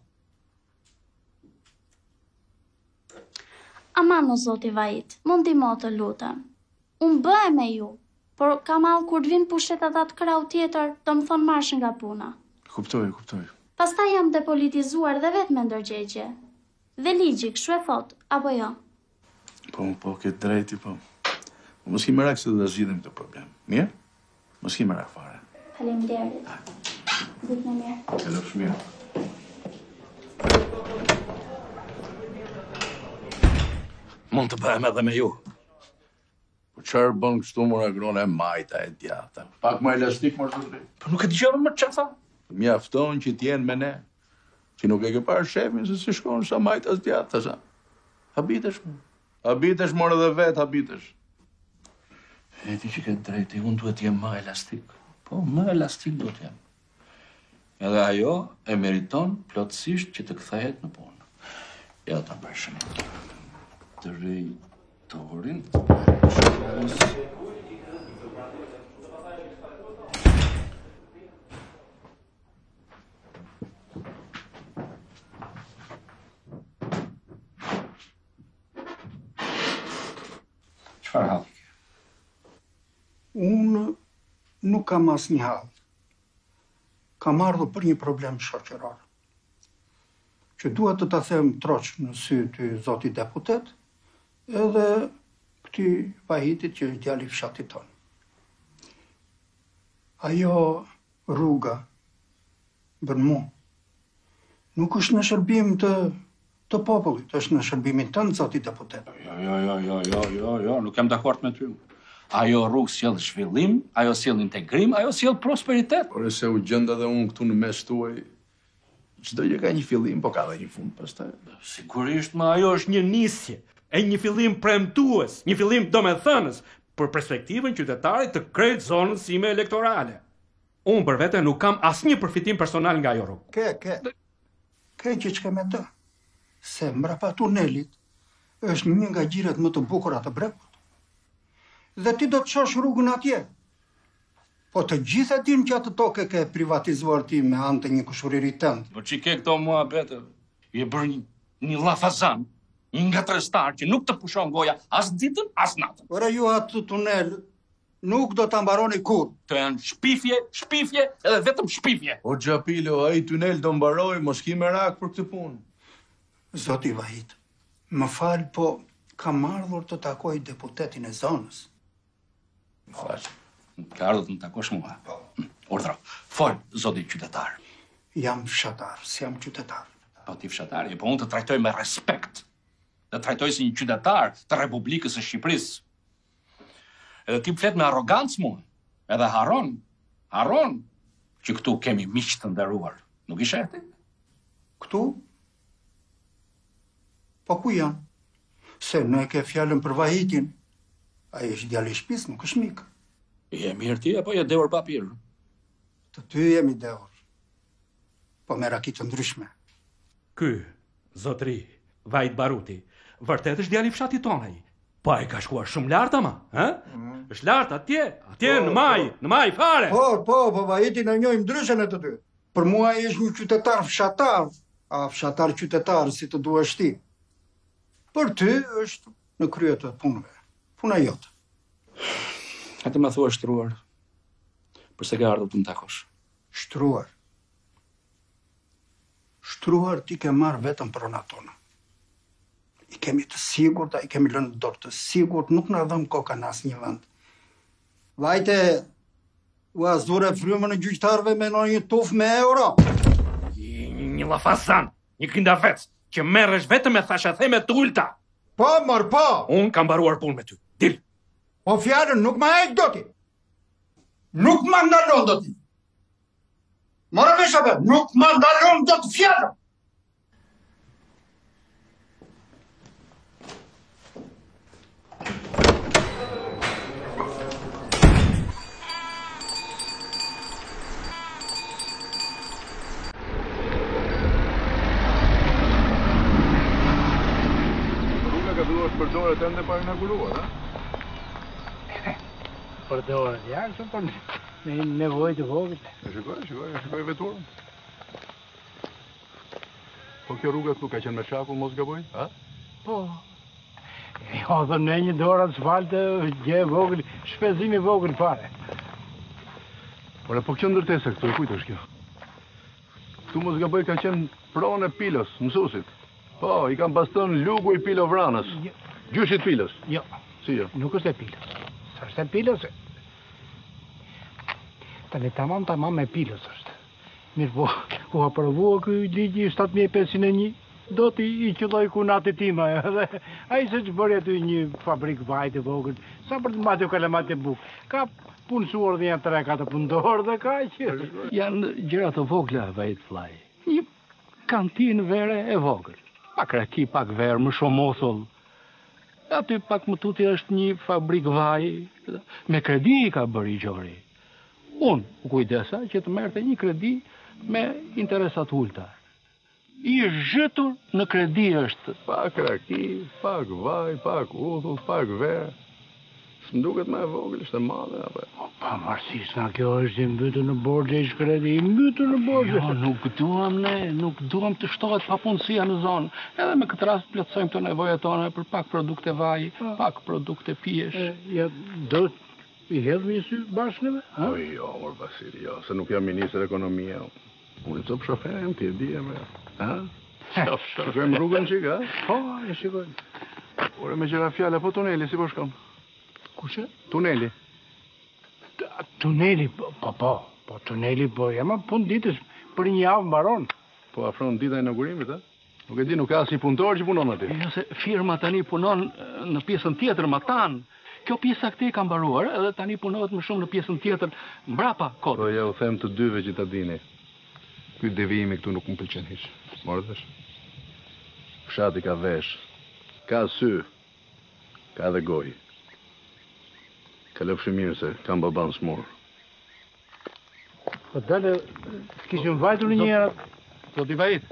Aman o zoti Vajit, mund ndihmo të lutem. Unë bëhe me ju, por Kamal kur të vinë pushtetat atë krau tjetër, do më thonë marsh nga puna. Kuptoj. Pastaj jam depolitizuar dhe vetë me ndërgjegje. Dhe ligji, kështu e thot, apo jo? Po, ke drejti, po. Mos i merak se do të zgjidhim këtë problem. Mirë? Mos i merak fare. Faleminderit. Ditë më mirë. Kalofsh mirë. Mund të bëhem edhe me ju. Po çfarë bën kështu mora grona e majta e djata? Pak më elastik më zotri. Po nuk e dëgjova më çfarë tha? Mjafton që t'jenë me ne. Që nuk e ke parë shefin se si shkon sa majtas djata sa. Habitesh më. Habitesh more dhe vet habitesh. E ti që ke drejti, unë duhet jem më elastik. Po, më elastik duhet jem. Edhe ajo e meriton plotësisht që të kthehet në punë. Ja ta bashëm. Drejtorin. Çfarë halli ke? Unë nuk kam asnjë hall. Kam ardhur për një problem shoqëror. Që dua të ta them troç në sy ty zoti deputet, edhe këtij Vahitit që është djali i fshatit ton. Ajo rruga bën mu. Nuk është në shërbim të popullit, është në shërbimin tënd, zoti deputet. Jo, nuk jam dakord me ty. Ajo rrugë sjell zhvillim, ajo sjell integrim, ajo sjell prosperitet. Por se u gjenda dhe unë këtu në mes tuaj, çdo gjë ka një fillim, po ka dhe një fund pastaj. Sigurisht, ma ajo është një nisje, e një fillim premtues, një fillim domethënës për perspektivën qytetarit të krejt zonës sime elektorale. Unë për vete nuk kam asnjë përfitim personal nga ajo rrugë. Ke që çka me të? Se mbrapa tunelit është një nga gjiret më të bukura të Brekut. Dhe ti do të shosh rrugën atje. Po të gjithë e din që atë toke ke privatizuar ti me anë të një kushuriri tënd. Po që ke këto mua bete, je bërë një lafazan, një ngatrestar që nuk të pushon goja as ditën, as natën. Ora ju atë tunel nuk do ta mbaroni kurrë. Të janë shpifje, edhe vetëm shpifje. O Xhapilo, ai tunel do mbaroj, mos ki merak për këtë punë. Zoti Vahit, më fal, po kam ardhur të takoj deputetin e zonës. Më fal, ka ardhur të më takosh mua. Urdhro, fol, zoti qytetar. Jam fshatar, s'jam qytetar. Po ti fshatar, po unë të trajtoj me respekt. Të trajtoj si një qytetar të Republikës së Shqipërisë. Edhe ti flet me arrogancë mua, edhe haron që këtu kemi miq të nderuar. Nuk i sheh ti? Këtu? Po ku janë? Se në e ke fjallën për Vahitin. Ai është djali i shtëpisë, nuk është mik. Je mirë ti apo je dehur papir? Të ty jemi dehur. Po me rakit të ndryshme. Ky, zotri, Vajt Baruti, vërtet është djali i fshatit tonë ai. Po ai ka shkuar shumë lart ama, ë? Është lart atje në maj fare. Po, Vahitin e njohim ndryshe në të dy. Për mua ai është një qytetar fshatar, a fshatar qytetar si të duash ti. Për ty është në krye të punëve. Puna jote. Atë më thua shtruar. Përse ke ardhur të më takosh? Shtruar. Shtruar ti ke marrë vetëm pronat tona. I kemi të sigurt, i kemi lënë dorë të sigurt, nuk na dhëm koka në asnjë vend. Vajte, u azure frymën e gjyqtarëve me një tuf me euro. Një llafazan, një kindavec, që merresh vetëm me thashatheme të ulta. Po, mor, po. Unë kam mbaruar punë me ty. Dil. Po fjalën nuk ma heq doti. Nuk ma ndalon doti. Mora vesh apo, nuk ma ndalon dot fjalën. Përdoret ende pa inauguruar, ha? Përdoret, ja, kështu për në nevojë të vogël. Shikoj veturën. Po kjo rruga këtu ka qenë me shakull, mos gaboj, ha? Po. Jo, dhe në një dorë asfalte, gjë e vogël, shpenzimi vogël fare. Ora, po kjo ndërtesa këtu, e kujt është kjo? Këtu mos gaboj ka qenë pronë e Pilos, mësuesit. Po, i kam baston lugu i Pilovranës. Gjyshit Pilos. Jo. Si jo? Nuk është e Pilos. Sa është e Pilos? Tani tamam me Pilos është. Mirë po, ku aprovua këj ligji 7501, do t'i qëlloj kunati tima, edhe a i se që bërë aty një fabrik vajtë vogël, sa për të matë u kalemat e bukë. Ka punësuar dhe janë 3-4 punëdorë dhe ka që. Janë gjëra të vogla, vajtë flaj. Një kantinë vere e vogël. Pak raki, pak verë, më shumë mosull. Aty pak më tuti është një fabrik vaj, me kredi ka bërë i gjori. Unë u kujdesa që të merte një kredi me interesat ulta. I zhëtur në kredi është. Pak raki, pak vaj, pak udhull, pak verë. Së mduket me e vogël, ishte madhe, apo? Pa marësis nga kjo është i mbytur në borgje i shkredi, i mbytur në borgje. Jo, nuk duam të shtohet papunësia në zonë. Edhe me këtë rast plotësojmë të nevojat tona për pak produkte vaj, pak produkte pijesh. Ja, do i hedhë një sy bashkëneve? O jo, mor Vasili, jo, se nuk jam ministër ekonomia. Unë i copë shoferën, ti e dije me. Ha? Shkojmë rrugën qik, ha? Po, e shikojmë. Ore me gjera fjale, po tuneli, si po shkom? Kushe? Tuneli. Tuneli, po tuneli, po jema pun ditës për një javë mbaron. Po afron dita inaugurimit, ha? Nuk e di, nuk ka si punëtor që punon aty. Jo, se firma tani punon në pjesën tjetër, ma tanë. Kjo pjesa këti ka mbaruar, edhe tani punohet më shumë në pjesën tjetër, mbrapa kodë. Po ja u them të dyve që ta dini. Ky devijimi këtu nuk më pëlqen hiç. Morët vesh? Fshati ka vesh, ka sy, ka dhe gojë. Ka lëpshë mirë se kam baban smurë. Po dale, s'kishim vajtur një herë. Do t'i vajit.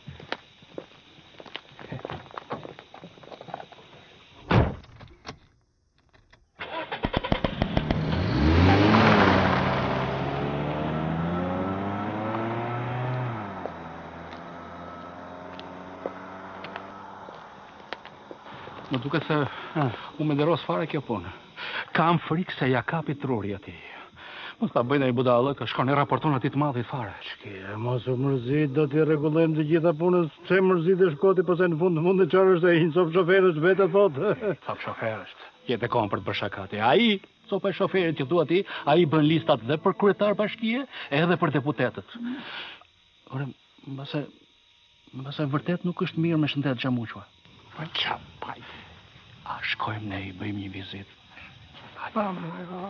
Më duke se u me deros fare kjo punë. Kam frikë se ja kapi truri ati. Mos ta bëjnë e budallë, ka shkon e raporton ati të madhit fare. Shke, mos u mërzit, do t'i regullojmë të gjitha punës, që mërzit e shkoti, pëse në fund e qarë është e hinë sop shoferës vetë, thotë. Sop shoferës, jetë e kom për të bërshakati. A i, sop e shoferit që thua ti, a i bën listat dhe për kryetar bashkie, edhe për deputetet. Ore, mbase vërtet nuk është mirë me shëndet Xhamuqua. Pa qa, pajtë. A shkojmë ne i bëjmë një vizit. Pa më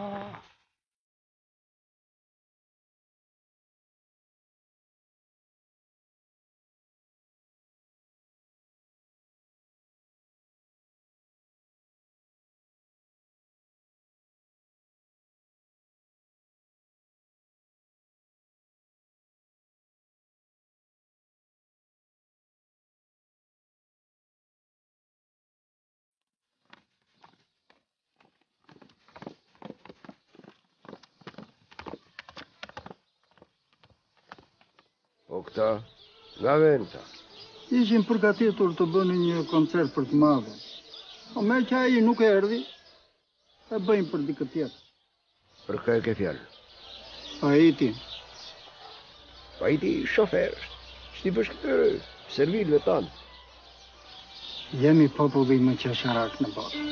Po këta, nga vend ta? Ishin përgatitur të bëni një koncert për të madhe. O me që aji nuk e erdi, e bëjmë për dikë tjetër. Për kë e ke fjallë? Pajiti. Pajiti shofer është. Shti bësh këtëre servilve tanë. Jemi populli më qesharak në botë.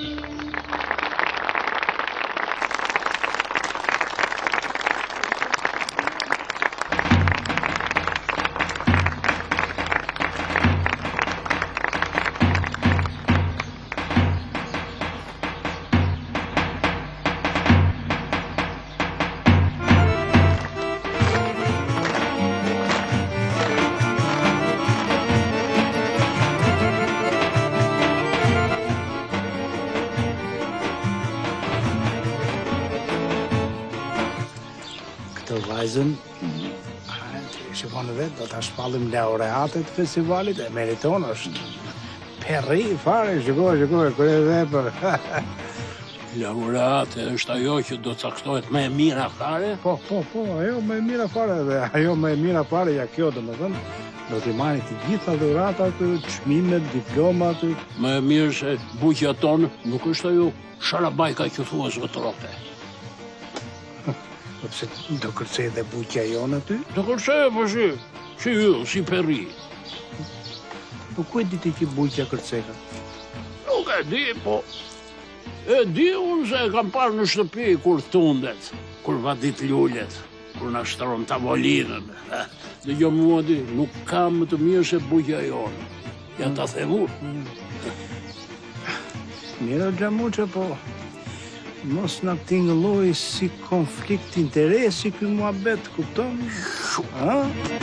vajzën. Shikoni vetë, do ta shpallim laureatet të festivalit, e meriton, është perri fare, shikoj, kur e vepër. Laureate është ajo që do caktohet më e mira fare? Po, ajo më e mira fare dhe ajo më e mira fare ja kjo, domethënë, do t'i marrë të gjitha dhuratat, çmimet, diplomat. Më e mirë se buqja tonë nuk është ajo sharabajka që thua zotërote. Po pse do kërcej dhe buqja jonë aty? Do kërcej, po si ju, si perri. Po ku e di ti që buqja kërceka? Nuk e di, po e di unë se e kam parë në shtëpi kur tundet, kur vadit lullet, kur na shtron tavolinën. Dhe jo mua di, nuk kam më të mirë se buqja jonë. Ja ta themu. Mirë, Xhamuça, po mos na tingëlloj si konflikt interesi ky muhabet, kupton? Ha?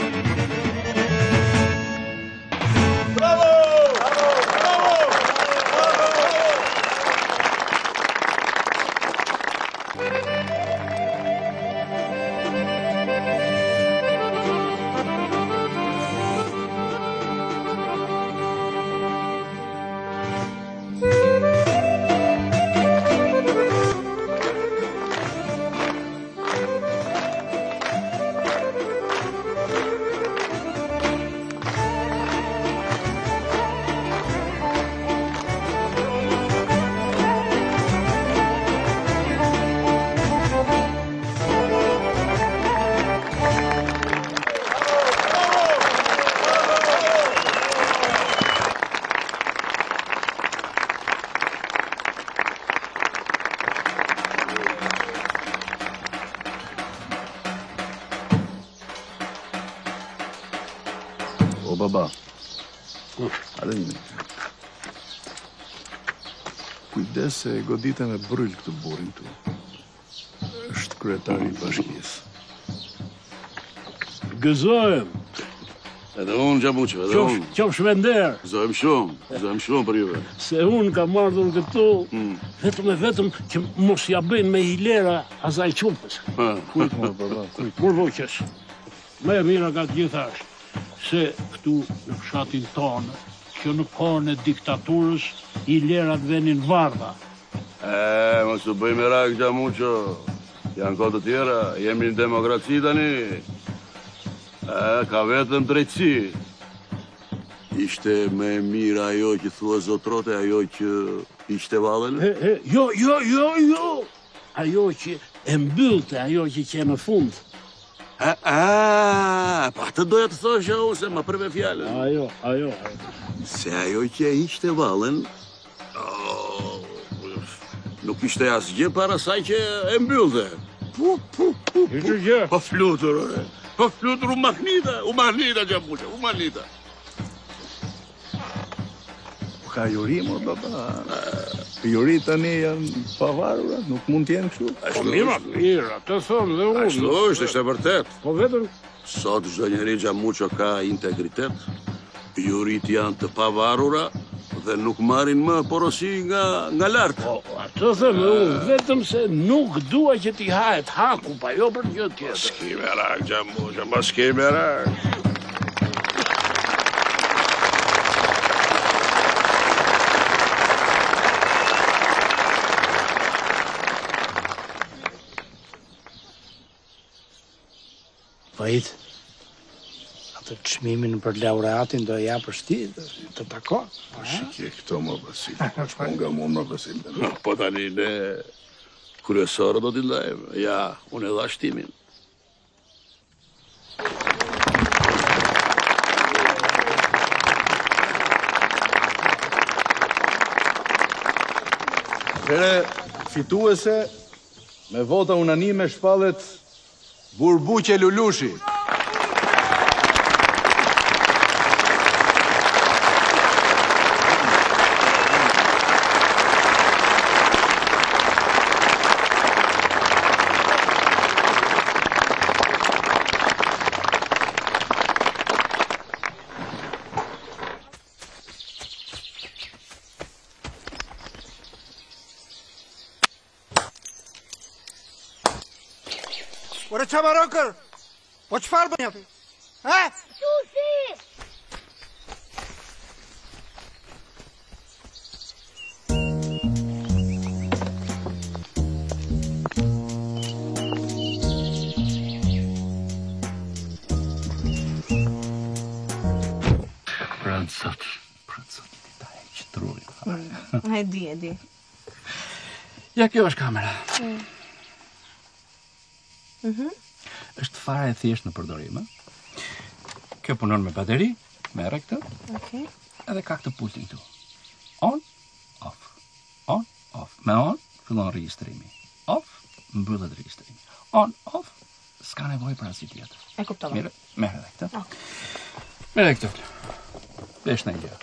O baba, ale një. Kujdes se godite me bryll këtë burin tu. Është kryetari i bashkisë. Gëzohem. Edhe unë, Xhamuça, edhe unë. Qofsh me nder. Gëzohem shumë për juve. Se unë kam ardhur këtu, vetëm që mos ja bëjnë me hilera asaj qupës. Kujt më, baba, kujt. Burvoqes. Më e mira ka të gjitha është se këtu në fshatin tonë, që në kohën e diktaturës, hilerat venin varda. Mos u bëj me rak, Xhamuça. Janë kohë të tjera, jemi në demokraci tani. Ka vetëm drejtësi. Ishte më e mirë ajo që thua zotrote, ajo që ishte vallën? Jo. Ajo që e mbyllte, ajo që që në fund. Pa të doja të thosha ose ma përve fjallën. Ajo. Se ajo që e ishte vallën, nuk ishte asgjë para saj që e mbyllte. Ishte gjë. Po flutur, u mahnita, Xhamuça, u mahnita. Ka juri, mor, baba. Juri tani janë pavarura, nuk mund t'jenë kështu. Po mira, të thonë dhe unë. Ashtu është e vërtet. Po vetëm. Sot çdo njeri, Xhamuça, ka integritet. Jurit janë të pavarura dhe nuk marrin më porosi nga lartë. Po, atë them unë, vetëm se nuk dua që t'i hahet haku, pa jo për gjë tjetër. S'ki me rak, Xhamuça, mas s'ki me rak. Vajt, atë çmimin për laureatin do ja për shti, të takon. Po shikje këto më Vasil. Po nga mund më Vasil. Po tani ne kryesorë do t'i lajmë. Ja, unë e dha shtimin. Here, fituese, me vota unanime shpallet Burbuqe Lulushi. Ore qa më rëkër? Po qëfar bën aty? Ha? Susi! Prancët, ta e qëtruj. E di. Ja, kjo është kamera. Është fare e thjesht në përdorim, Kjo punon me bateri, merre këtë. Okej. Edhe ka këtë pultin këtu. On, off. On, off. Me on, fillon regjistrimi. Off, mbyllet regjistrimi. On, off, s'ka nevojë për asnjë tjetër. E kuptova. Mirë, merre edhe këtë. Merre këtë. Vesh në gjë.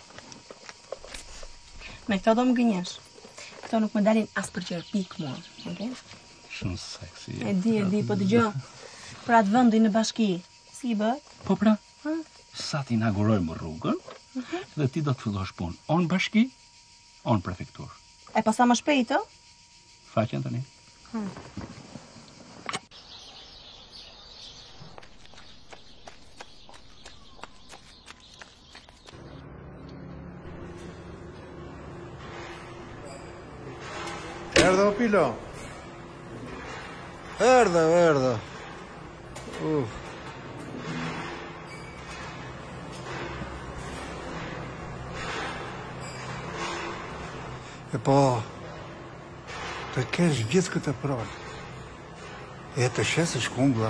Me këto do më gënjesh. Këto nuk më dalin as për qerpik mua, okay? Shumë seksi. E di, po dëgjoj. Për atë vendin në bashki, si i bëhet? Po pra, sa t'inaugurojmë rrugën, dhe ti do të fillosh punë. On bashki, on prefektur. E pa sa më shpejt, Faqen tani. Erdha, Pilo. Erdha. E po, të kesh gjithë këtë prallë, e të shesësh kungla,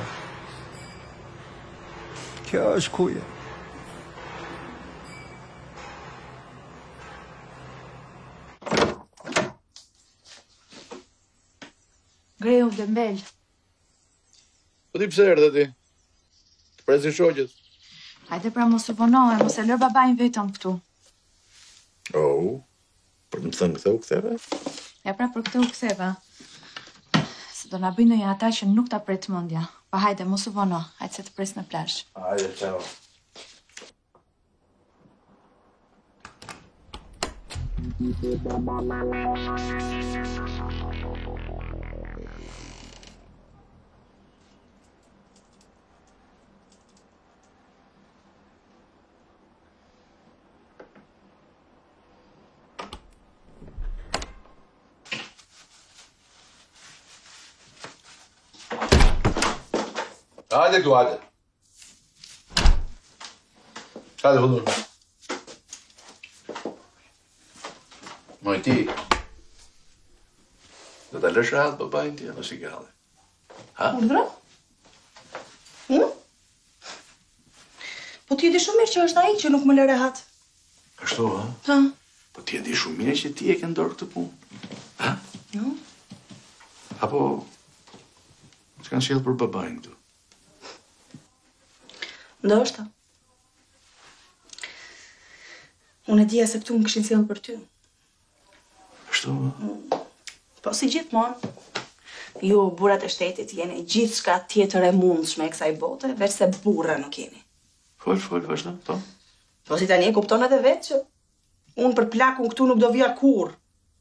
kjo është kuje. Greju Dembel. Po ti pse erdhe ti? Të presin shoqet. Hajde pra mos u vonohe, mos e lër babain vetëm këtu. Për të më thënë këthe u ktheve? Ja pra për këtë u ktheva. Se do na bëjnë ndonjë ata që nuk ta pret mendja. Pa hajde mos u vono, hajde se të pres në plazh. Hajde, ciao. Hajde këtu, hajde. Hajde, vëllur. Moj ti, do t'a lësh rahat babajnë ti, apo si galli? Ha? Urdhra? Po ti e di shumë mirë që është ai që nuk më lë rehat. Kështu, ha? Ha? Po ti e di shumë mirë që ti e ke ndorë këtë punë. Ha? Jo. Apo, s'kanë sjellë për babajnë këtu? Ndoshta. Unë e dija se këtu më kishin sjellë për ty. Kështu? Po si gjithmonë. Ju, burrat e shtetit, jeni gjithçka tjetër e mundshme e kësaj bote, veç se burra nuk jeni. Fol, vazhdo, po. Po si tani e kupton edhe vetë që unë për plakun këtu nuk do vija kurrë.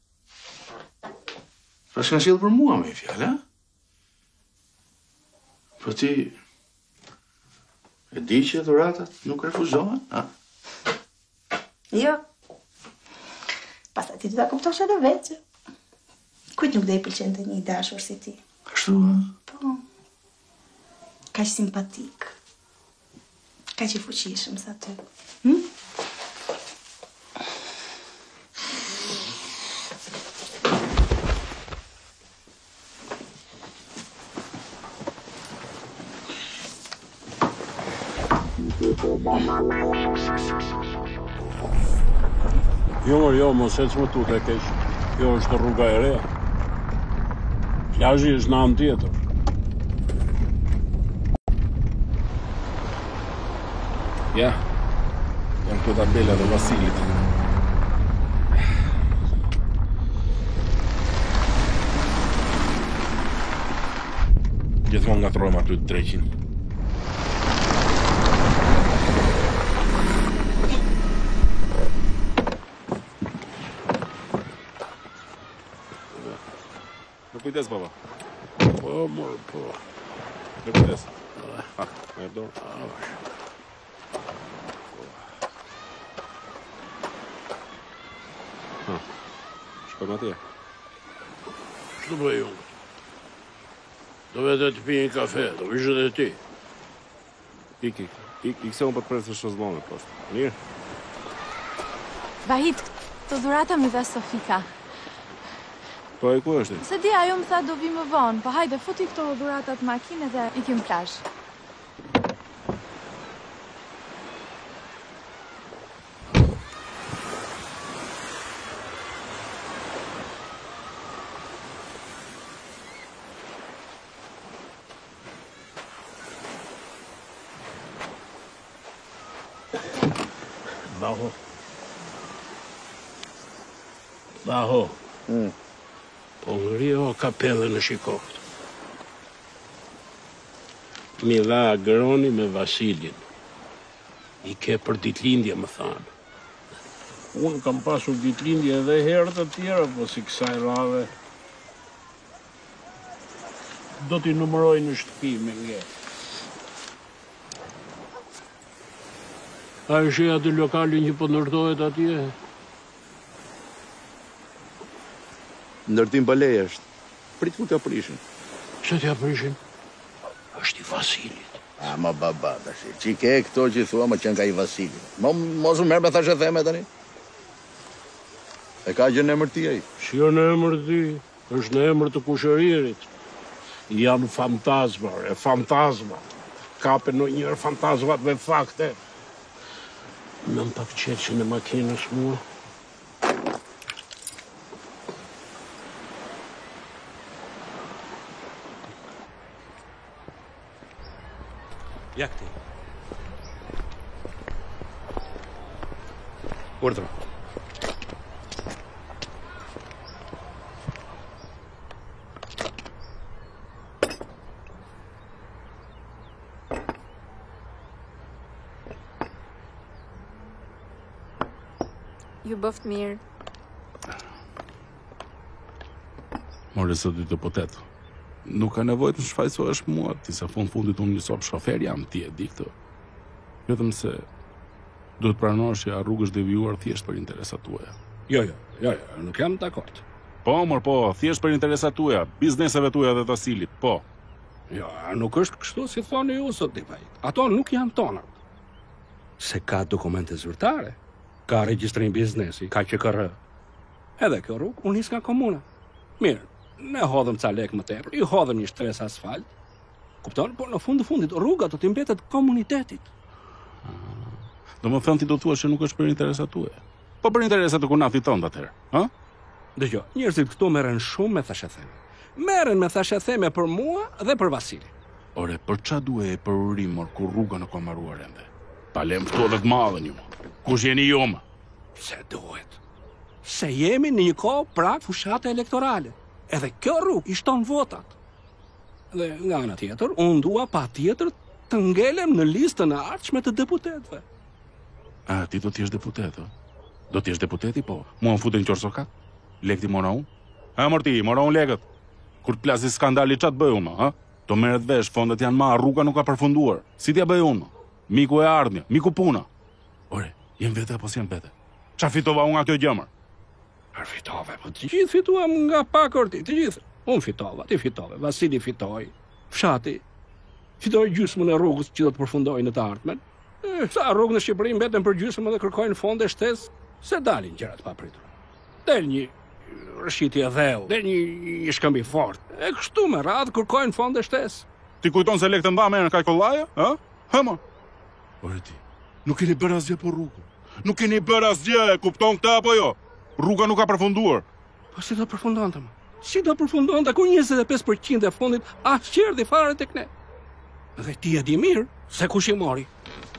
Pra s'kanë sjellë për mua me fjalë, ha? Po ti e di që dhuratat nuk refuzohen, ha? Jo. Pastaj ti do ta kuptosh edhe vetë që kujt nuk do i pëlqente një i dashur si ti. Kështu, ha? Po. Kaq simpatik. Kaq i fuqishëm sa ty. Jo, mos ec më tut e keq. Kjo është rruga e re. Plazhi është në anë tjetër. Ja, janë këto tabela dhe Vasilit. Gjithmonë nga trojmë aty të dreqin. Kujdes, baba. Po, mor, po. Me kujdes. Me dorë. Shkojmë atje. Ç'do bëj unë? Do vete të pi një kafe, do vishë dhe ti. Ik se unë për të presë shëzlone, poshtë. Mirë? Vahit, të dhurata mi dhe Sofika. Po e ku është? Se di, ajo më tha do vi më vonë, po hajde, futi këto dhuratat makine dhe ikim plazh. Baho. Po ngri o kapellën e shikoftë. Mi dha Agroni me Vasilin. I ke për ditëlindje, më thanë. Unë kam pasur ditëlindje edhe herë të tjera, po si kësaj radhe. Do t'i numëroj në shtëpi me nge. A është aty lokalin që po ndërtohet atje? Ndërtim balej është. Prit ku t'ja prishin. Që t'ja prishin? Është i Vasilit. A, ma baba, tashi. Që i ke këto që i thua, më qenë ka i Vasilit. Mos më merë me thashe theme tani. E ka gjë në emër ti ai. Si jo në emër ti, është në emër të kushëririt. Janë fantazma, fantazma. Kape në njërë fantazmat me fakte. Në më pak qeqin e makinës mua. Ja këti. Urdhro. Ju bëft mirë. More së dy të potet. Nuk ka nevojë të shfaqsohesh mua, ti sa fundit unë një sop shofer jam, ti e di këtë. Vetëm se duhet pranosh që rrugë është devijuar thjesht për interesat tuaja. Jo, nuk jam dakord. Po, thjesht për interesat tuaja, bizneseve tuaja dhe të Asilit, po. Jo, nuk është kështu si thoni ju sot di vajt. Ato nuk janë tona. Se ka dokumente zyrtare, ka regjistrim biznesi, ka QKR. Edhe kjo rrugë, unë nis nga komuna. Mirë. Ne hodhëm ca lek më tepër, i hodhëm një shtres asfalt. Kupton? Por në fundit rruga do t'i mbetet komunitetit. Do më thënë ti do thua që nuk është për interesat tuaja. Po për interesat të kunatit tënd atëherë, ha? Dëgjoj, njerëzit këtu merren shumë me thashetheme. Merren me thashetheme për mua dhe për Vasilin. Ore, për ç'a duhet e për urimor kur rruga nuk ka marruar ende? Pa lem këtu edhe të madhen ju. Kush jeni ju më? Se duhet. Se jemi në një kohë prak fushate elektorale. Edhe kjo rrugë i shton votat. Dhe nga ana tjetër, unë dua patjetër të ngelem në listën e ardhshme të deputetëve. A, ti do t'jesh deputet, ë? Do t'jesh deputeti, po? Mua më futen qorsokat? Lekti mora unë? Ha, morti, mora unë lekët. Kur t'plasi skandali qa t'bëj unë, ha? Do merret vesh, fondet janë ma, rruga nuk ka përfunduar. Si t'ja bëj unë? Miku e ardhmja, miku puna. Ore, jem vete apo si jem vete? Qa fitova unë nga kjo gjëmër? Fitove, po të gjithë fituam nga pakorti, të gjithë. Unë fitova, ti fitove, Vasili fitoi, fshati fitoi gjysmën e rrugës që do të përfundojë në të ardhmen. Sa rrugë në Shqipëri mbeten për gjysmën dhe kërkojnë fonde shtesë, se dalin gjërat papritur. Del një rëshqitje dheu, del një shkëmbi fort. E kështu me radhë kërkojnë fonde shtesë. Ti kujton se lekë të mba merren kaj kollaja, ha? Hëma. Ore ti, nuk keni bërë asgjë për rrugën. Nuk keni bërë asgjë, e kupton këtë apo jo? Rruga nuk ka përfunduar. Po si do përfundonte më? Si do përfundonte ku 25% e fondit asgjë erdhi fare tek ne? Dhe ti e di mirë se kush i mori.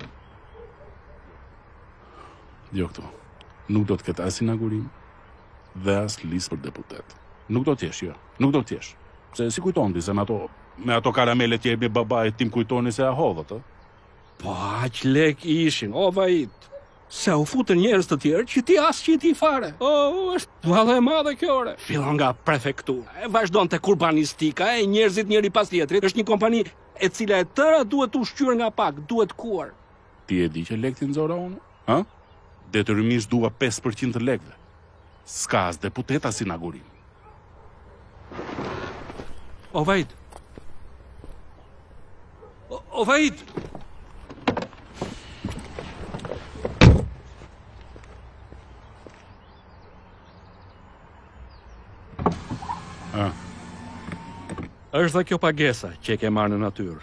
Jo këtu. Nuk do të ketë as inaugurim dhe as listë për deputet. Nuk do t'jesh, jo. Nuk do t'jesh. Se si kujton ti se me ato karamelet që jemi babait tim kujtoni se a hodhët, ë? Po aq lek ishin, o vajit. Se u futën njerëz të tjerë që ti as që ti fare. Është vallë e madhe kjo ore. Fillon nga prefektura, e vazhdon te urbanistika, e njerëzit njëri pas tjetrit. Është një kompani e cila e tëra duhet u shqyr nga pak, duhet kuar. Ti e di që lekti nxora unë? Ha? Detyrimisht dua 5% të lekëve. S'ka as deputet as inaugurim. O Vajt. O Vajt. Është dhe kjo pagesa që e ke marrë në natyrë.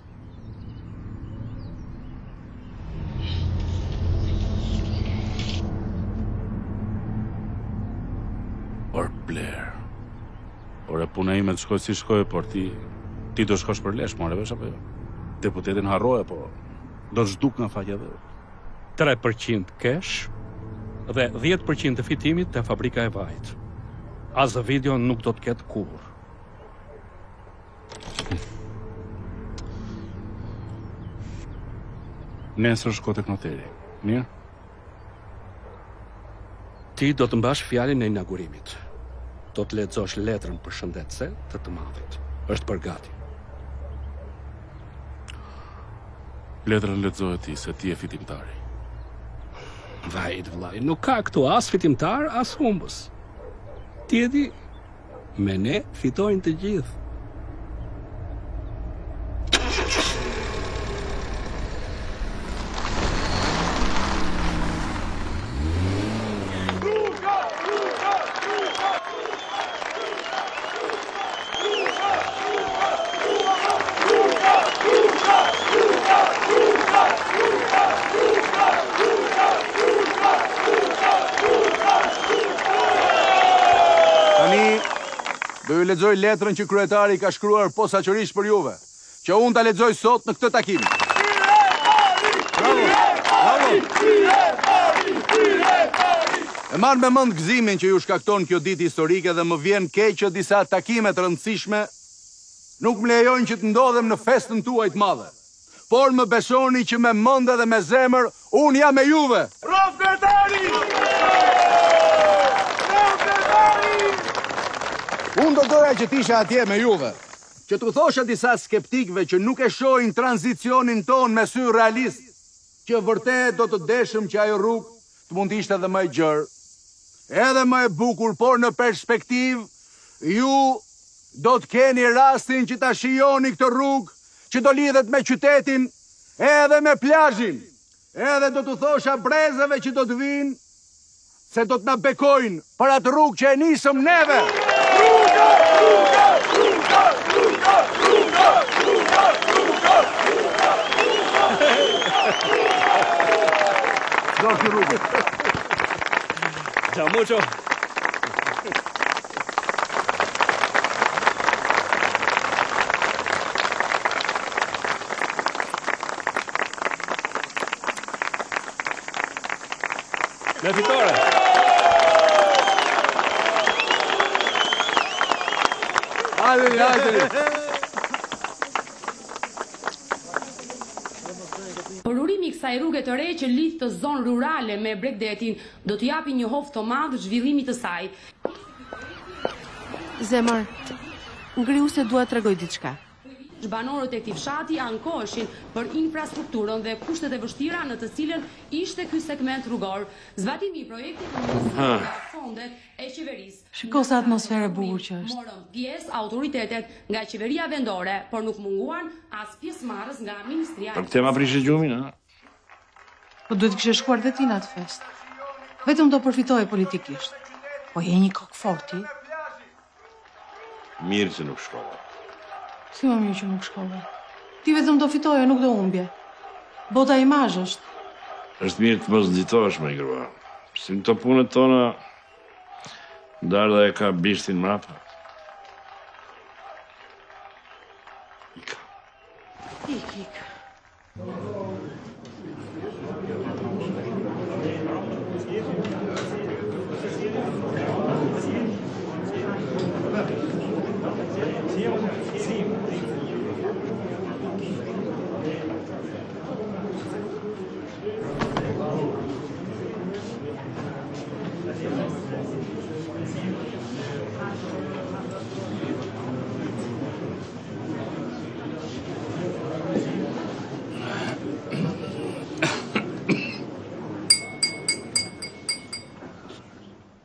Por Blair. Por e puna ime të shkoj si shkoj, por ti do shkosh për lesh, more vesh apo jo? Deputetin harroje, po do të zhduk nga faqja dhe. 3% cash dhe 10% të fitimit të fabrika e vajt. As video nuk do të ketë kur. Nesër shko tek noteri. Mirë? Ti do të mbash fjalën e inaugurimit. Do të lexosh letrën përshëndetëse të madhit. Është për gati. Letrën lexoje ti, se ti je fitimtari. Vajt, vllai, nuk ka këtu as fitimtar, as humbës. Ti e di, me ne fitojnë të gjithë. Do ju lexoj letrën që kryetari ka shkruar posaçërisht për juve, që unë ta lexoj sot në këtë takim. Bravo! E marr me mend gëzimin që ju shkakton kjo ditë historike dhe më vjen keq që disa takime të rëndësishme nuk më lejojnë që të ndodhem në festën tuaj të madhe. Por më besoni që me mend dhe me zemër unë jam me juve. Bravo kryetari! Unë do doja që t'isha atje me juve, që t'u thosha disa skeptikëve që nuk e shohin tranzicionin ton me sy realist, që vërtet do të deshëm që ajo rrugë të mund t'ishte edhe më e gjerë, edhe më e bukur, por në perspektiv, ju do të keni rastin që ta shijoni këtë rrugë që do lidhet me qytetin edhe me plazhin, edhe do t'u thosha brezëve që do të vinë, se do të na bekojnë për atë rrugë që e nisëm neve. Rruga! Zgorki rrugë. Ciao mucho. La vittoria! Përurimi i kësaj rruge të re që lidh të zonë rurale me Bregdetin do të japi një hof të madh zhvillimit të saj. Zemër, ngriu se dua të tregoj diçka. Banorët e këtij fshati ankoheshin për infrastrukturën dhe kushtet e vështira në të cilën ishte ky segment rrugor. Zbatimi i projektit nga fondet e qeverisë. Shiko sa atmosferë bukur që është. Morën pjesë autoritetet nga qeveria vendore, por nuk munguan as pjesëmarrës nga Ministria. Për këtë ma prishë gjumin, ha? Po duhet kishe shkuar dhe ti në atë fest. Vetëm do përfitoje politikisht. Po je një kokë forti. Mirë që nuk shkova. Si më mirë që nuk shkove. Ti vetëm do fitoje, nuk do humbje. Bota imazh është. Është mirë të mos nxitohesh me grua. Si në të punët tona, Darda e ka bishtin mrapa. Ik.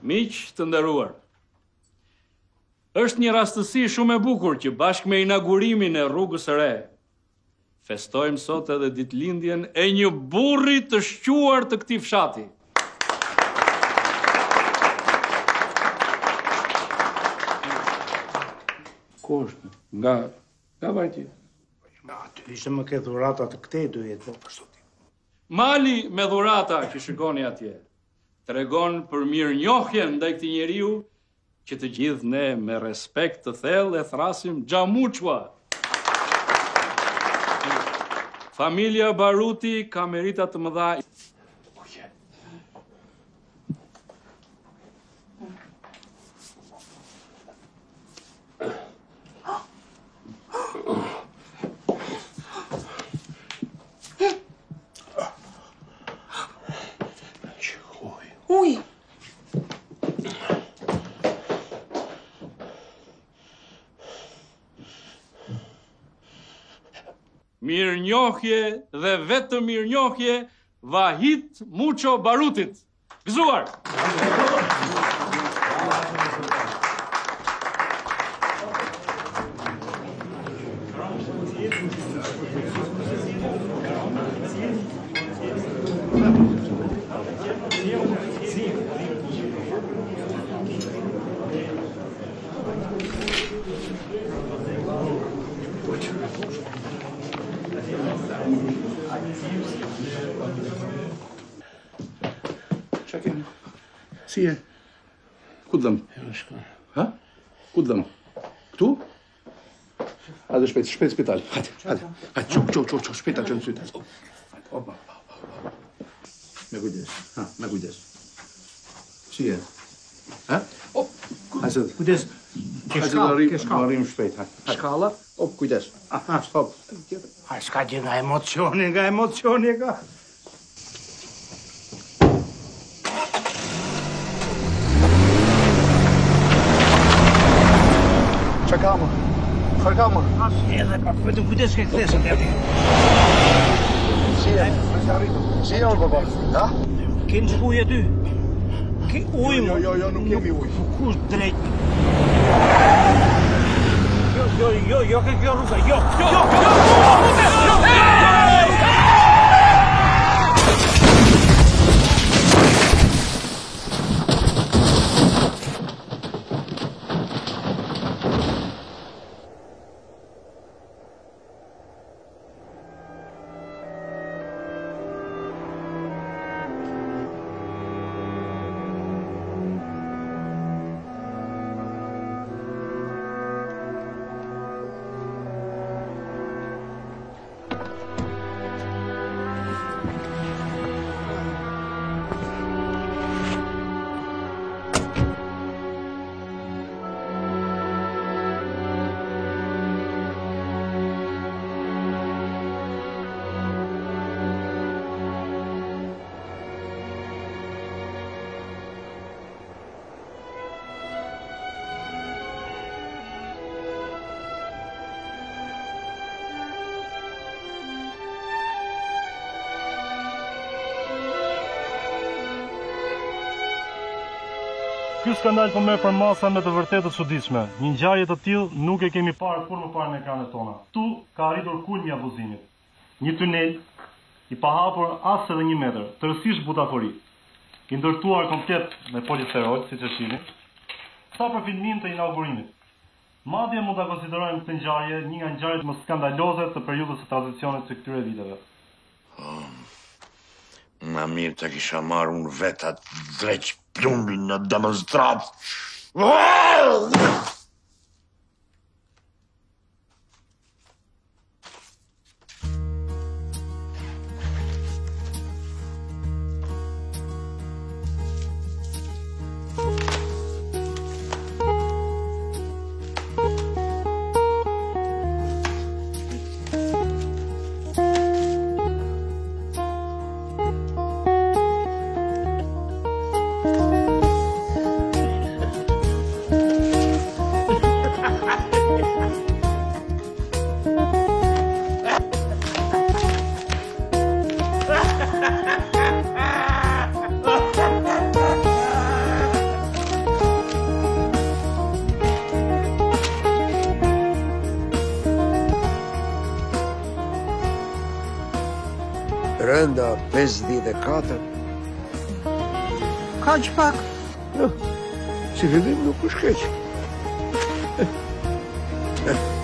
Miq të nderuar, është një rastësi shumë e bukur që bashkë me inaugurimin e rrugës së re, festojmë sot edhe ditëlindjen e një burri të shquar të këtij fshati. Ku është? Nga vajti. Ty ishte më ke dhurata të këtej duhet po për sot. Mali me dhurata që shikoni atje tregon për mirënjohjen ndaj këtij njeriu që të gjithë ne me respekt të thellë e thrasim Xhamuçua. Familja Baruti ka merita të mëdha. Uj! Mirënjohje dhe vetëm mirënjohje Vahit Muço Barutit. Gëzuar! Si e? Ku të dhëmë? Ha? Ku të dhëmë? Këtu? Hajde shpejt spital. Hajde, qo, shpejt që në sytë. Opa. Me kujdes, me kujdes. Si e? Ha? Hajde, kujdes. Hajde të arrim shpejt. Shkalla? Op, kujdes. Stop. Hajde, s'ka gjë nga emocioni ka. Kërka më. Edhe pa, vetëm kujdes ke kthesën të ati. Si e? Si e unë, baba? Ha? Keni që ujë aty? Ujë më? Jo, nuk kemi ujë. Kush drejt? Jo, ke kjo rruga, jo! Ky skandal po merr për masa me të vërtetë të çuditshme. Një ngjarje të tillë nuk e kemi parë kur më parë në ekranet tona. Tu ka arritur kulmi i abuzimit. Një tunel i pahapur as edhe 1 metër, tërësisht butafori. I ndërtuar komplet me polisterol, siç e shihni. Sa për filmim të inaugurimit. Madje mund ta konsiderojmë këtë ngjarje një nga ngjarjet më skandaloze të periudhës së tranzicionit të këtyre viteve. Ma mirë të kisha marrë unë vetat dreq plumbin në demonstrat. Brenda 54. Kaq pak. Si fillim nuk është keq.